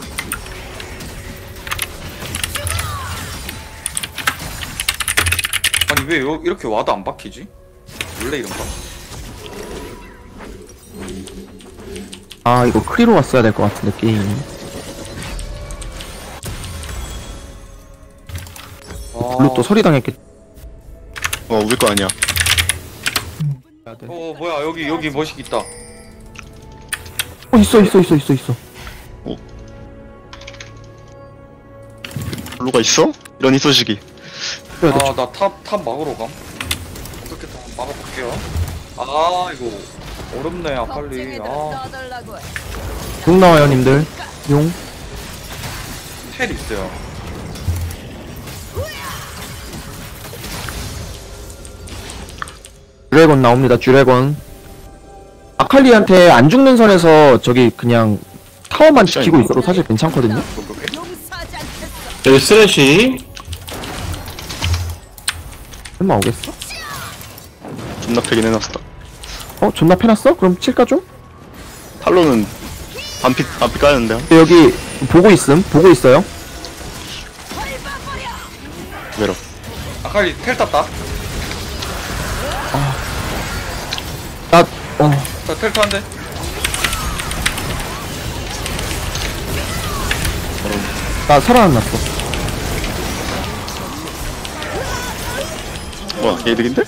아니 왜 이렇게 와도 안 박히지? 원래 이런가? 이거 크리로 왔어야 될 것 같은데, 게임이. 물론 또 소리 당했겠지. 우리 거 아니야. 뭐야 여기 머식 있다. 있어. 블루가 있어? 이런 희소식이. 그래야 돼. 나 탑 막으러 감. 어떻게 탑 막아볼게요. 이거 어렵네 빨리. 걱정이들 써달라고 해. 용 나와요, 님들. 용. 텔 있어요. 드래곤 나옵니다, 드래곤. 아칼리한테 안 죽는 선에서 저기 그냥 타워만 지키고 있어도 사실 괜찮거든요. 용서하지 않겠어. 여기 쓰레쉬. 설마 오겠어? 존나 패긴 해놨어. 존나 패놨어? 그럼 칠까 좀? 탈로는 반피 까였는데. 여기 보고 있어요. 내려. 아칼리 텔 탔다. 나 자, 텔 탔는데. 살아났어. 뭐야, 개이득인데?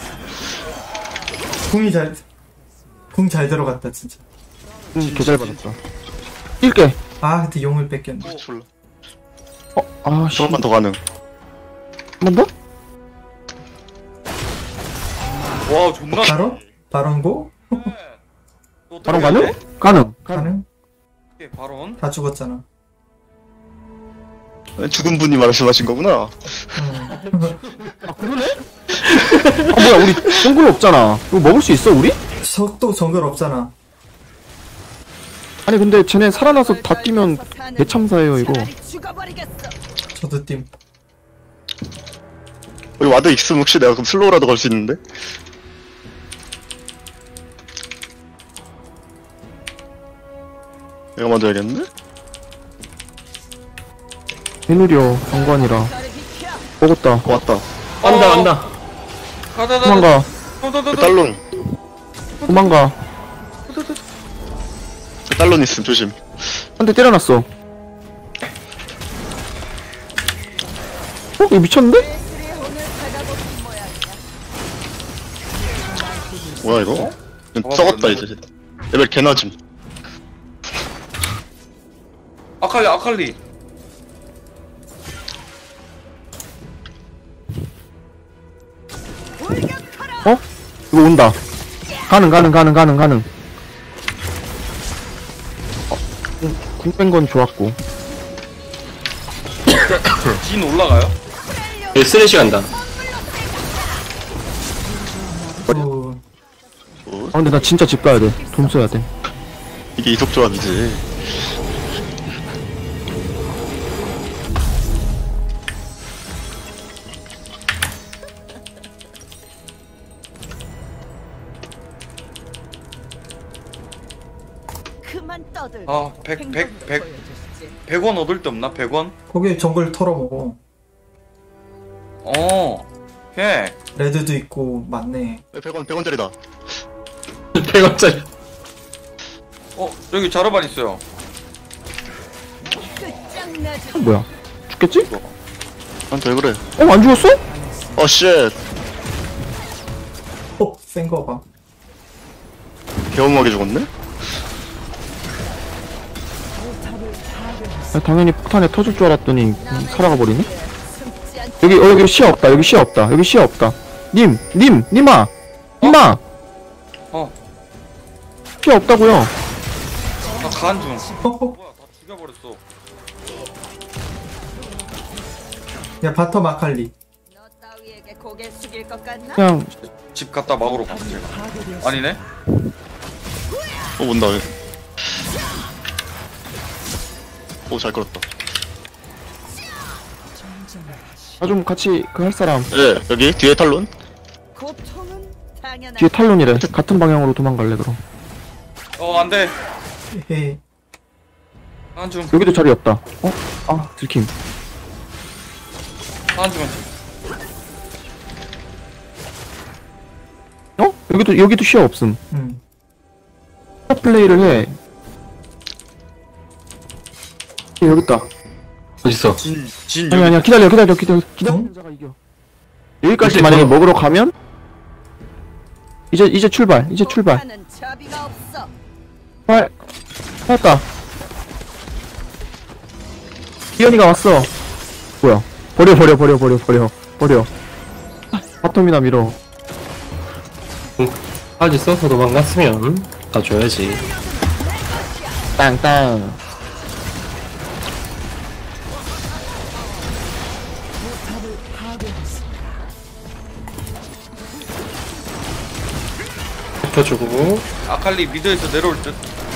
궁 잘 들어갔다 진짜. 개잘 받았다. 뛸게. 아 근데 용을 뺏겼네. 졸라. 아씨. 조금만 더 가능. 한 번 더? 와, 존나. 바론고? 또 바로 들어가야 가능? 돼? 가능. 가능? 오케이, 바론. 다 죽었잖아. 죽은 분이 말씀하신 거구나. 뭐야 우리 정글 없잖아. 이거 먹을 수 있어 우리? 또 정글 없잖아. 아니 근데 쟤네 살아나서 다 뛰면 대참사예요 이거. 차라리 죽어버리겠어. 저도 팀. 우리 와드 있으면 혹시 내가 그럼 슬로우라도 걸 수 있는데? 내가 먼저 해야겠는데? 해누려 정관이라. 먹었다. 왔다. 간다. 가자, 도망가. 그 딸론. 도망가. 그 딸론 있음, 조심. 한 대 때려놨어. 이거 미쳤는데? 뭐야, 이거? 썩었다, 이제. 레벨 개나짐. 아칼리. 이거 온다. 가능. 궁뺀 건 좋았고. 진 올라가요? 여기 쓰레쉬 간다. 근데 나 진짜 집 가야 돼. 돈 써야 돼. 이게 이속 조합이지. 그만 떠들. 아, 100원 얻을 데 없나? 100원? 거기 정글 털어먹어. 오케이. 레드도 있고 많네. 100원짜리다. 100원짜리. 여기 자르반 있어요. 끝장나지. 뭐야? 죽겠지? 나한테 왜 그래? 안 죽었어? 쉣. 센 거 봐. 개엄하게 죽었네? 당연히 폭탄에 터질 줄 알았더니 살아가 버리네. 숨지 않. 여기 시야 없다. 님아. 시야 없다고요. 나 간 중. 뭐야, 다 죽여버렸어. 야 바텀 아칼리. 너 따위에게 고개 숙일 것 같나? 그냥 집 갔다 막으러 갔어. 아니네? 온다, 왜. 잘 끌었다. 좀 같이 할 사람. 예, 여기 뒤에 탈론. 고통은 당연한. 뒤에 탈론이래. 같은 방향으로 도망갈래 그럼. 안 돼. 헤헤. 간 중. 여기도 자리 없다. 들킴. 간 중. 여기도 시야 없음. 플레이를 해. 여기 있다. 어딨어? 진 아니야 기다려 기다리는 자가 이겨. 여기까지 만약에 먹으러 가면 이제 출발. 하는 자비가 없어. 찾았다. 기현이가 왔어. 뭐야? 버려. 바텀이나 밀어. 까지 써서 도망갔으면 다 줘야지. 땅땅. 지켜주고. 아칼리 미드에서 내려올 듯.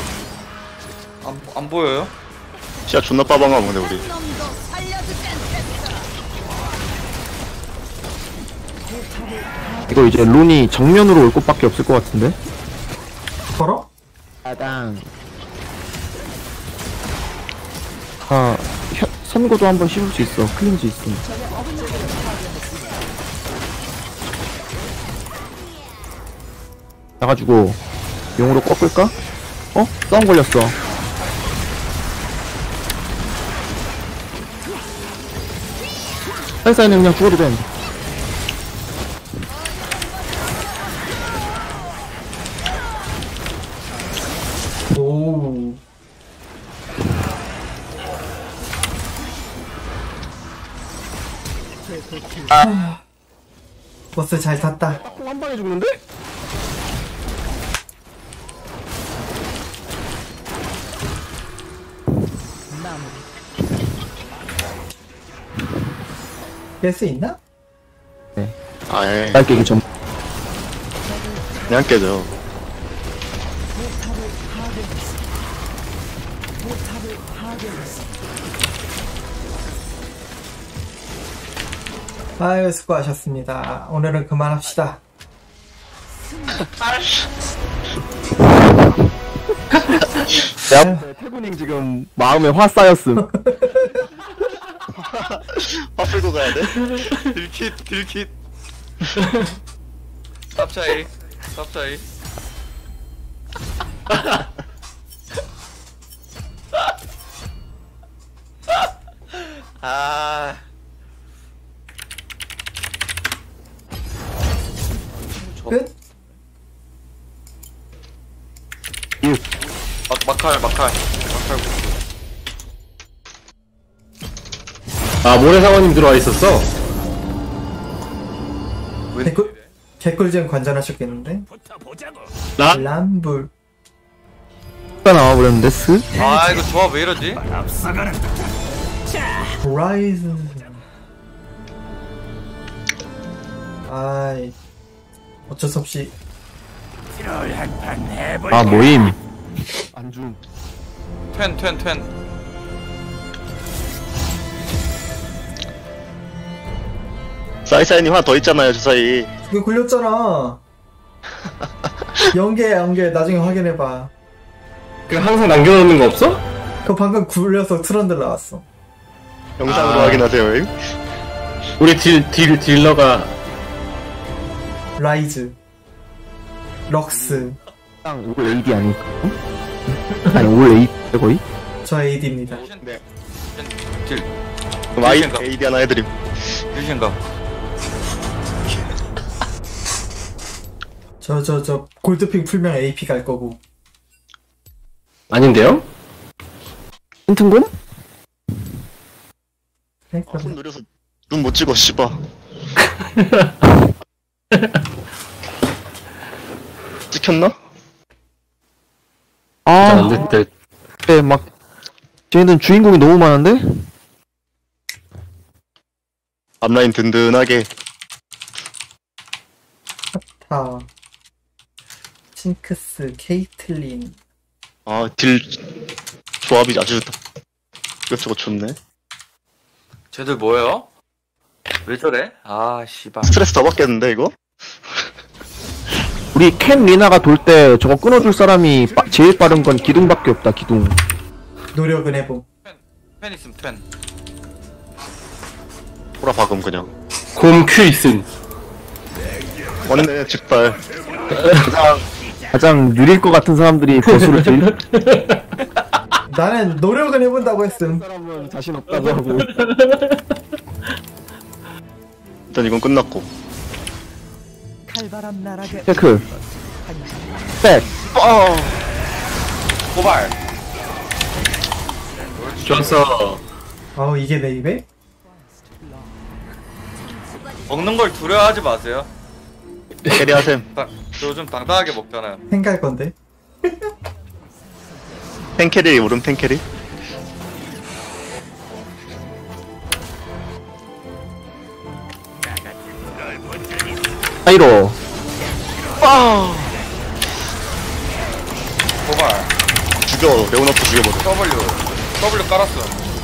안 보여요? 진짜 존나 빠방하 보네 우리. 이거 이제 룬이 정면으로 올 곳밖에 없을 것 같은데? 걸어? 아당. 아, 선고도 한번 씹을 수 있어. 클린즈 있음. 나가지고 용으로 꺾을까? 어? 싸움 걸렸어. 사이사이는 그냥 죽어도 돼. 오. 버스 잘 탔다. 한 방에 죽는데? 깰 수 있나? 아예 날 깨기 전. 그냥 깨져. 아유, 수고하셨습니다. 오늘은 그만합시다. 내 앞에 태군님 지금 마음에 화 쌓였음. 화 풀고 가야 돼? 딜킷. 탑차이. 아. 끝? 막칼. 아, 모래사원님 들어와 있었어? 개꿀잼 관전하셨겠는데? 나? 람불. 가 나와버렸는데 스? 아, 이거 조합 왜 이러지? 라이즈. 아이, 어쩔 수 없이. 아 모임. 안준. 튼. 사이사이님 하나 더 있잖아요 저 사이. 그게 굴렸잖아. 연계 나중에 확인해봐. 그 항상 남겨놓는 거 없어? 그거 방금 굴려서 트런들 나왔어. 영상으로 아. 확인하세요. 우리 딜러가 라이즈. 럭스. 올 AD 아닐까? 아니 올 AD 거의? 저 AD입니다. 네. 딜. 그럼 아이 생각. AD 하나 해드림. 딜신가? 저 골드핑 풀면 AP 갈 거고. 아닌데요? 힌튼곰? 그래? 손 그럼 노려서 눈 못 찍어 씨바. 찍혔나? 아, 안 됐대. 네, 막 쟤네들은 주인공이 너무 많은데? 앞라인 든든하게. 타. 싱크스, 케이틀린. 아 딜 조합이 아주 이것저것 좋네. 쟤들 뭐예요? 왜 저래? 아, 씨발. 스트레스 더 받겠는데 이거? 우리 캔 리나가 돌 때 저거 끊어줄 사람이 제일 빠른 건 기둥밖에 없다. 기둥. 노력은 해봄. 펜 있음, 펜. 보라 박음 그냥. 곰 큐 있음. 원래 즉발. 가장 느릴 것 같은 사람들이 거수를 질. 나는 노력은 해본다고 했음. 사람은 자신 없다고 하고. 일단 이건 끝났고. 칼바람 나락에 체크. 백. 고발. 좋았어. 아우, 이게 내 입에? 먹는 걸 두려워하지 마세요. 캐리하셈. 저 요즘 당당하게 먹잖아요. 행 갈 건데. 팬캐리 오른 팬캐리. 사이로. 도발. 죽여. 레오나프 죽여버려. W 깔았어.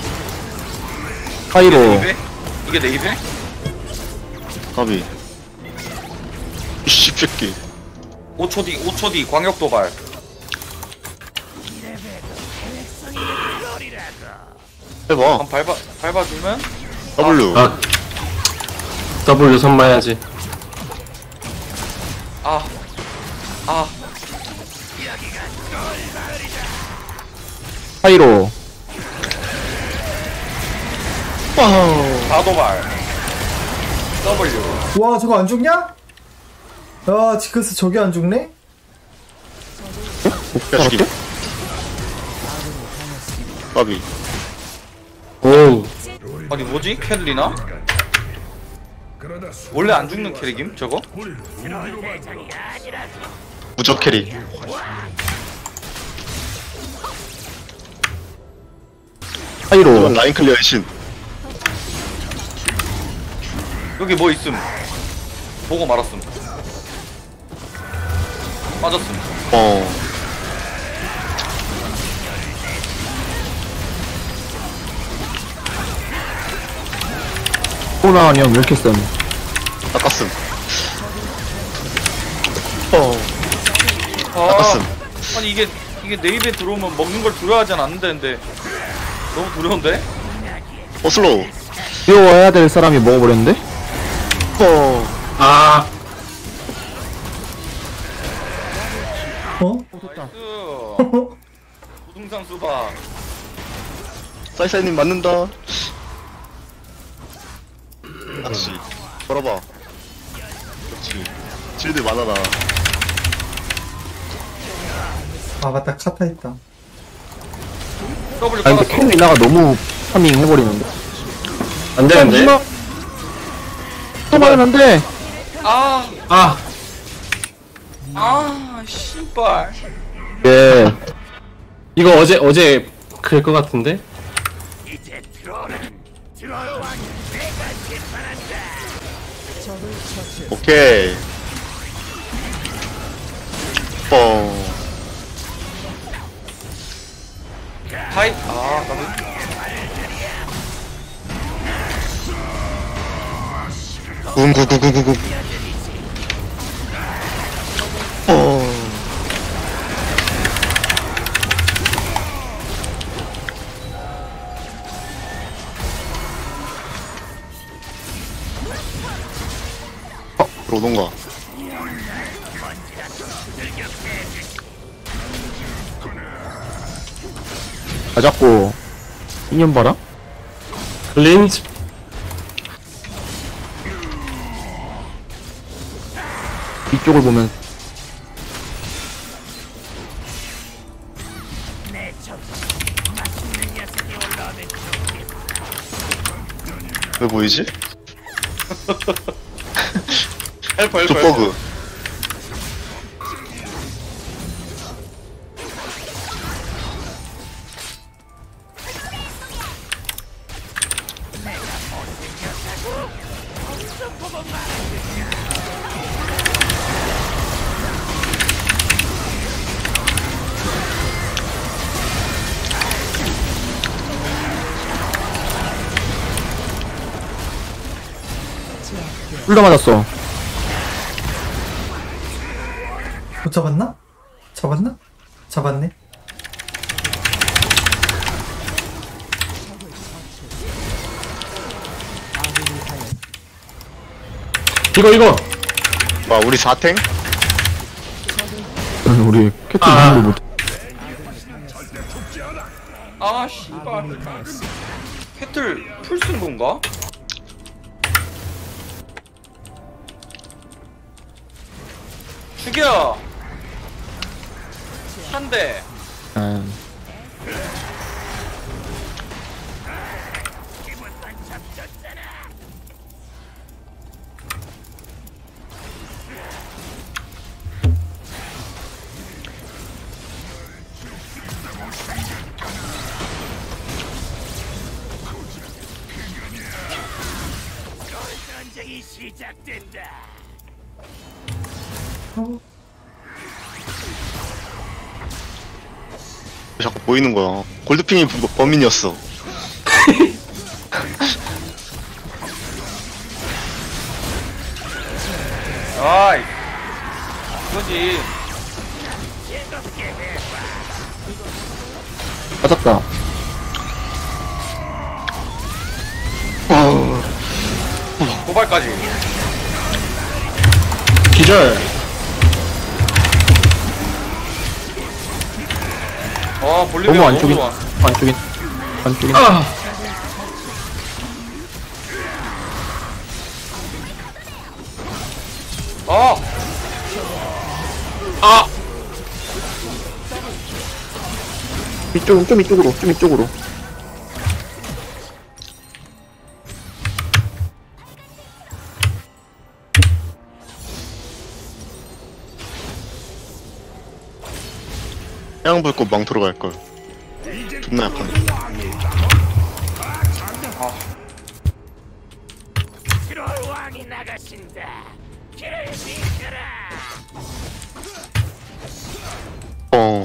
파이로. 이게 내 입에? 까비. 이 씹새끼. 5초 뒤 광역 도발. 해봐. 한번 밟아주면 W. 아 W 선마야지. 아 파이로. 다 도발. W. 와 저거 안 죽냐? 야 지크스 저게 안 죽네? 야, 죽임. 까비. 오 아니 뭐지? 켈리나? 원래 안 죽는 캐릭임 저거? 무적 캐리. 파이로. 이건 라인 클리어의 신. 여기 뭐 있음? 보고 말았음. 빠졌음. 호나 형 왜 이렇게 쌤? 닦았음. 아, 닦았음. 아니 이게 내 입에 들어오면 먹는 걸 두려워하진 않는데 너무 두려운데? 슬로우. 귀여워야 될 사람이 먹어버렸는데? 아 어? 부동산 수박. 사이사이님 맞는다. 그렇지. 걸어봐. 그렇지. 실드 많아라. 아 맞다 카타 있다. W 아니 근데 깔았어. 캔리나가 너무 파밍 해버리는데? 안 되는데. 도망은 안 돼! 아 씨발. 예. 이거 어제 그럴 것 같은데. 오케이. 하이. 나도. 구구구구구구. 들어오던가. 맞았고. 인연 봐라? 린즈 이쪽을 보면 왜 보이지? 헬퍼. 족버그. 둘 다 맞았어. 못 잡았나? 잡았나? 잡았네. 이거 와, 우리 4탱? 우리 캐틀 아. 힘을 못. 씨발. 캐틀 풀 쓴 건가? 죽여. 한 대. 아, 보이는 거야. 골드핑이 범인이었어. 아이 이거지. 맞았다. 도발까지. 기절. 볼리비아 너무 너무 안쪽이, 좋아. 안쪽이. 좀 이쪽으로. 해양 불꽃 망토로 갈걸. 존나 약한. 어.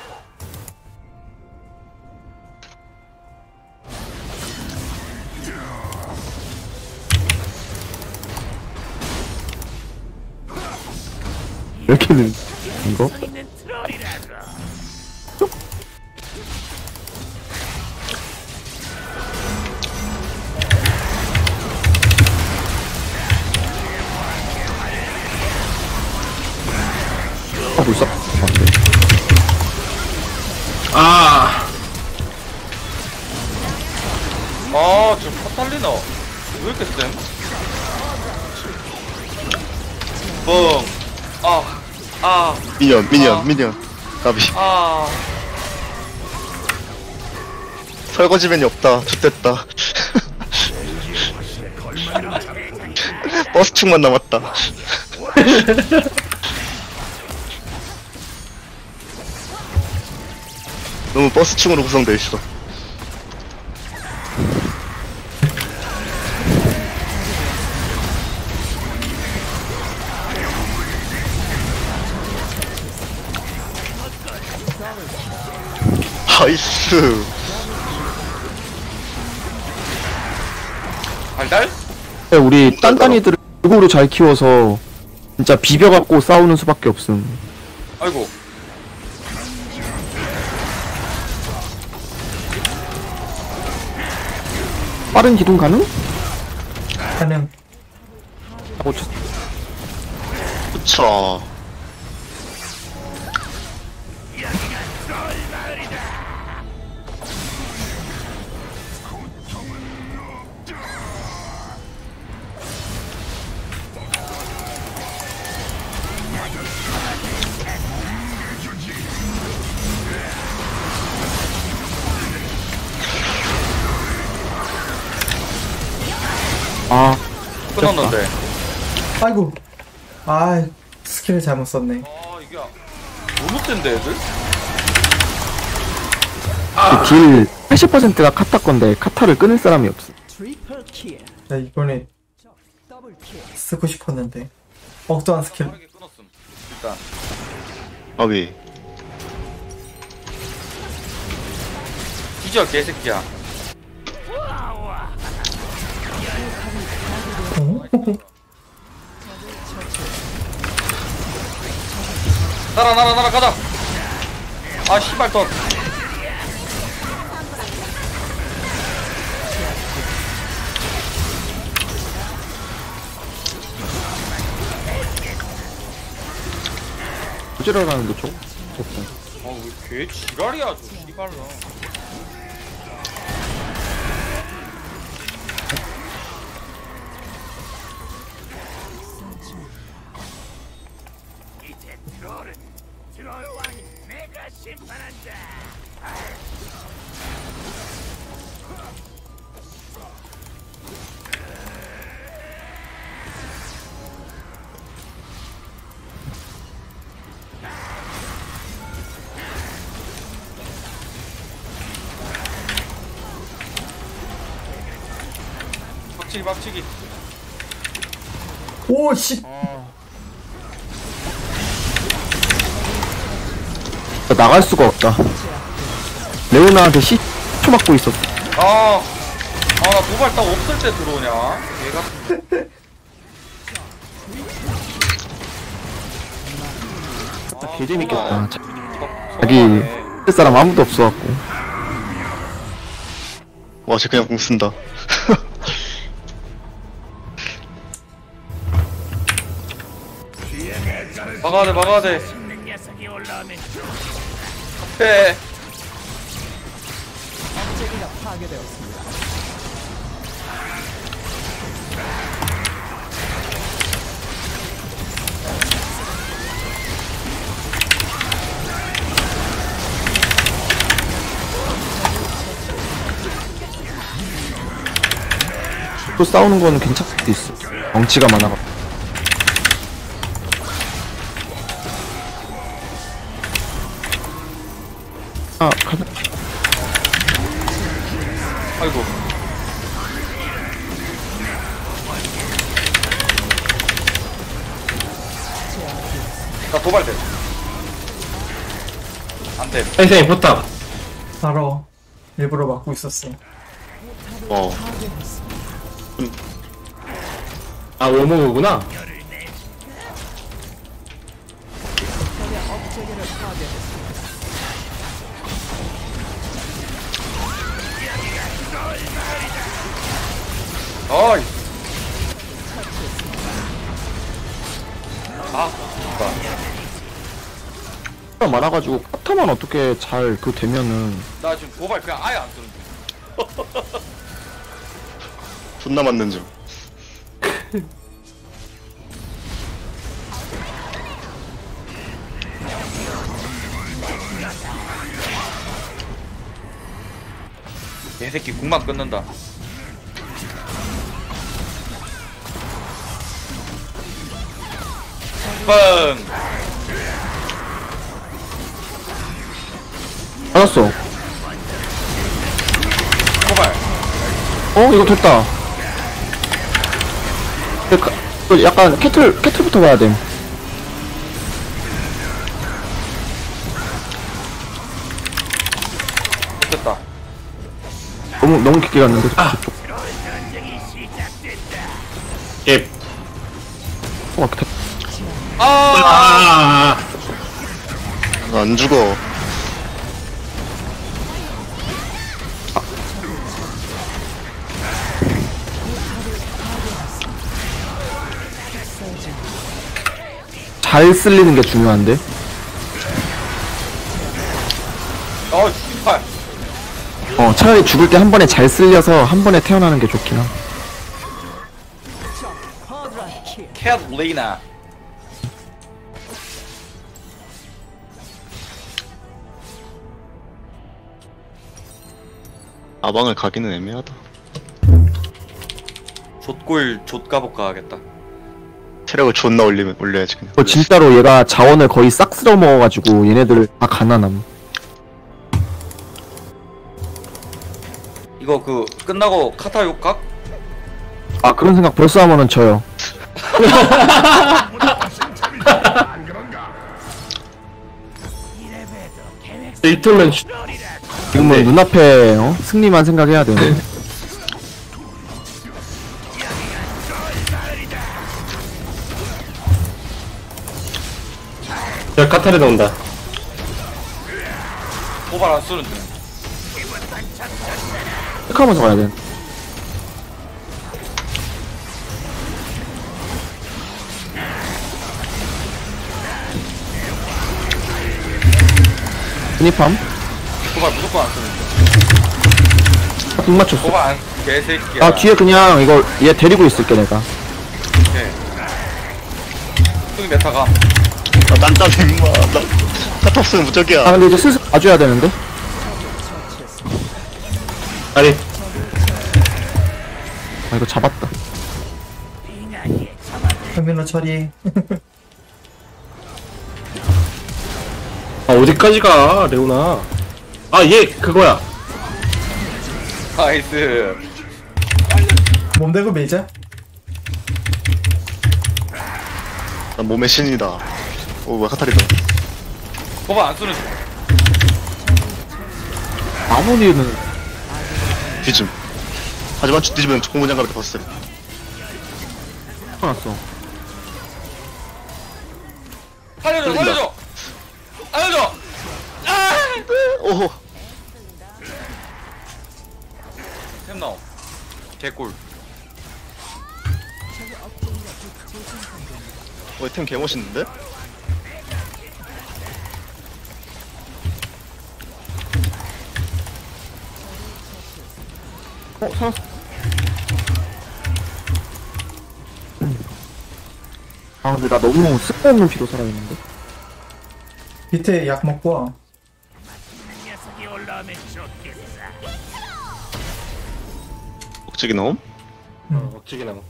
이렇게는 이거? 불사. 지금 카탈리나 왜 이렇게 쌤? 뻥. 미니언. 까비. 설거지맨이 없다. 좋됐다. 버스충만 남았다. 너무 버스충으로 구성되어 있어. 나이스. 달달? 우리 딴딴이들을 골고루 잘 키워서 진짜 비벼갖고 싸우는 수밖에 없음. 아이고. 빠른 기동 가능? 가능. 하고 그쵸. 끊었는데. 아이고. 스킬을 잘못 썼네. 이게 너무 센데 애들? 딜 80%가 카타 건데 카타를 끊을 사람이 없어. 트리플 킬. 나 이번에 더블 킬. 쓰고 싶었는데. 억도한 스킬. 빠르게 끊었음. 일단. 아비. 기절 개새끼야. 날아 가자. 씨발 덧. 부지런하는 거 좋. 왜 개 지랄이야 저 씨발로. 박치기. 오, 씨. 나갈 수가 없다. 레오나한테 시 초 맞고 있었어. 나 도발 딱 없을 때 들어오냐? 얘가 개 재밌겠다. 자기 서운하네. 쓸 사람 아무도 없어갖고. 와, 쟤 그냥 공 쓴다. 막아야 돼. 앞에. 억제기가 파괴되었습니다. 또 싸우는 거는 괜찮을 수도 있어. 덩치가 많아갖고. 아, 가자. 아이고. 나 도발돼. 안 돼. 선생님 포탑. 바로 일부러 막고 있었어. 어. 아 워머구나. 억제기를 파괴했습니다. 어이. 많아가지고 카타만 어떻게 잘 그 되면은. 나 지금 도발 그냥 아예 안 쓰는 중. 존나 맞는 중. 개새끼 궁만 끊는다. 뻥. 알았어. 도발. 이거 됐다. 이거 약간 캐틀부터 봐야 돼. 됐다. 너무 깊게 갔는데. 예. 됐다. 안 죽어. 잘 쓸리는 게 중요한데. 씨발. 차라리 죽을 때 한 번에 잘 쓸려서 한 번에 태어나는 게 좋긴 함. 쿼드라킬. 캣 레이나. 아방을 가기는 애매하다. 좆골 좆가복가 하겠다. 체력을 존나 올려야지 그냥. 진짜로 얘가 자원을 거의 싹 쓸어 먹어가지고 얘네들 다 가난함. 이거 그 끝나고 카타 욕각? 아, 그런 생각 벌써 하면은 져요. 이틀면 지금은 눈앞에 승리만 생각해야 돼요. 저 카타르 나온다. 도발 안 쓰는 중. 체크하면서 가야 돼. 진입함? 도발 무조건 안 쓰는 중. 등 맞췄어. 도발 안 개새끼야. 아, 뒤에 그냥 이거 얘 데리고 있을게 내가. 오케이. 승이 메타가. 딴딴 임마. 나 카타 없으면 무적이야. 아, 근데 이제 슬슬 봐줘야 되는데. 아니 아, 이거 잡았다. 터미널 처리. 아 어디까지 가 레오나. 아 얘 그거야. 나이스. 몸대고 밀자. 난 몸의 신이다. 오, 뭐야 카타리다. 도발 안 쓰는 중. 아무리는 뒤즘. 하지만 뒤집으면 공문장갑 이렇게 봤어요. 났어. 살려줘 살려줘 살려줘. 아! 오호. 템 나옴. 개꿀. 템 개멋있는데? 살았어. 아, 근데 나 너무 쓸모없는 피로 살아있는데? 밑에 약 먹고 와. 억지기 나옴? 어찌게 나고.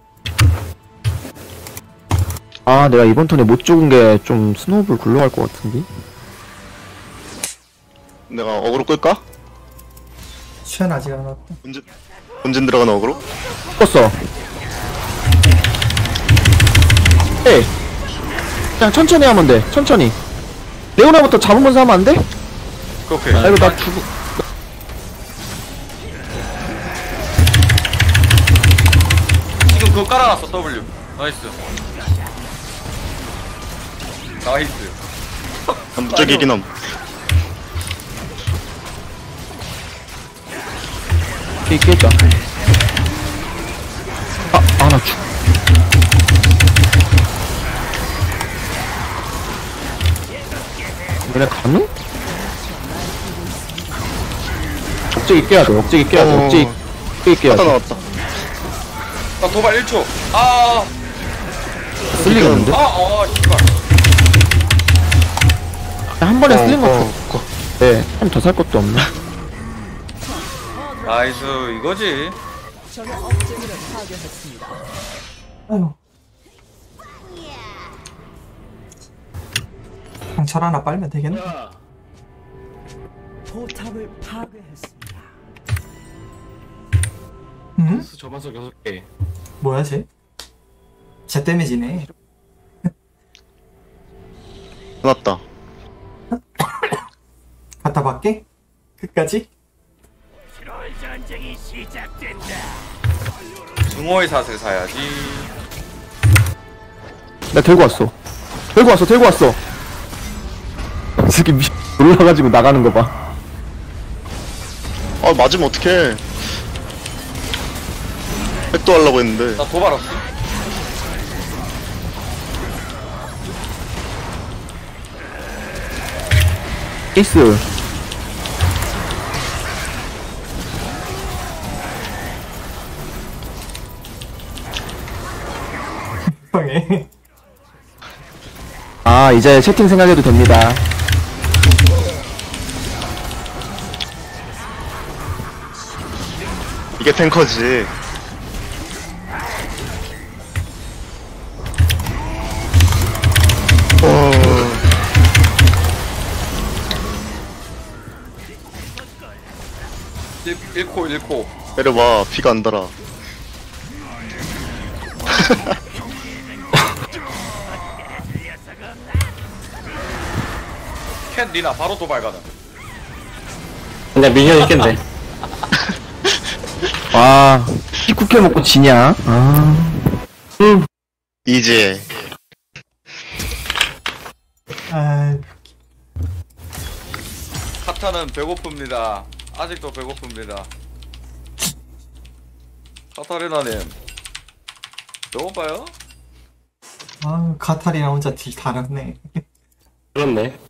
아, 내가 이번 턴에 못 죽은 게 좀 스노우볼 굴러갈 것 같은데? 내가 어그로 끌까? 시간 아직 안 왔다. 본진 들어가는 어그로? 껐어. 에이. 그냥 천천히 하면 돼. 천천히. 레오나부터 잡으면서 하면 안 돼? 오케이. 아, 이거 나 죽어. 지금 그거 깔아놨어 W. 나이스. 나이스. 무적이 이긴 함. 깨자. 나 죽. 얘네 가능? 억제기 깨야 돼, 억제기 깨야 돼, 억제기 깨야 하다 돼. 나왔다. 나 도발 1초. 아. 쓸리겠는데? 씨발. 한 번에 쓸린 거 좋고. 네, 한 더 살 것도 없네. 나이스 이거지. 적의 억제기를 파괴했습니다. 아유. 강철 하나 빨면 되겠네. 포탑을 파괴했습니다. 응? 저만석 6개. 뭐야 쟤? 쟤 데미지네. 끝났다. 갖다 받게? 끝까지? 증오의 사슬 사야지. 나 들고 왔어. 들고 왔어. 이 새끼 놀라가지고 나가는 거 봐. 아, 맞으면 어떡해. 백도 하려고 했는데. 나 도발 없어. 에이스. 방에. 아, 이제 채팅 생각해도 됩니다. 이게 탱커지. 어... 1코. 내려봐. 피가 안 달아. 캔 니나 바로 도발 가능. 근데 미니언 있겠네. 와, 19킬 먹고 지냐? 이제. 아, 카타는 배고픕니다. 아직도 배고픕니다. 카타리나님 배고파요? 아, 카타리나 혼자 딜 달았네. 그렇네.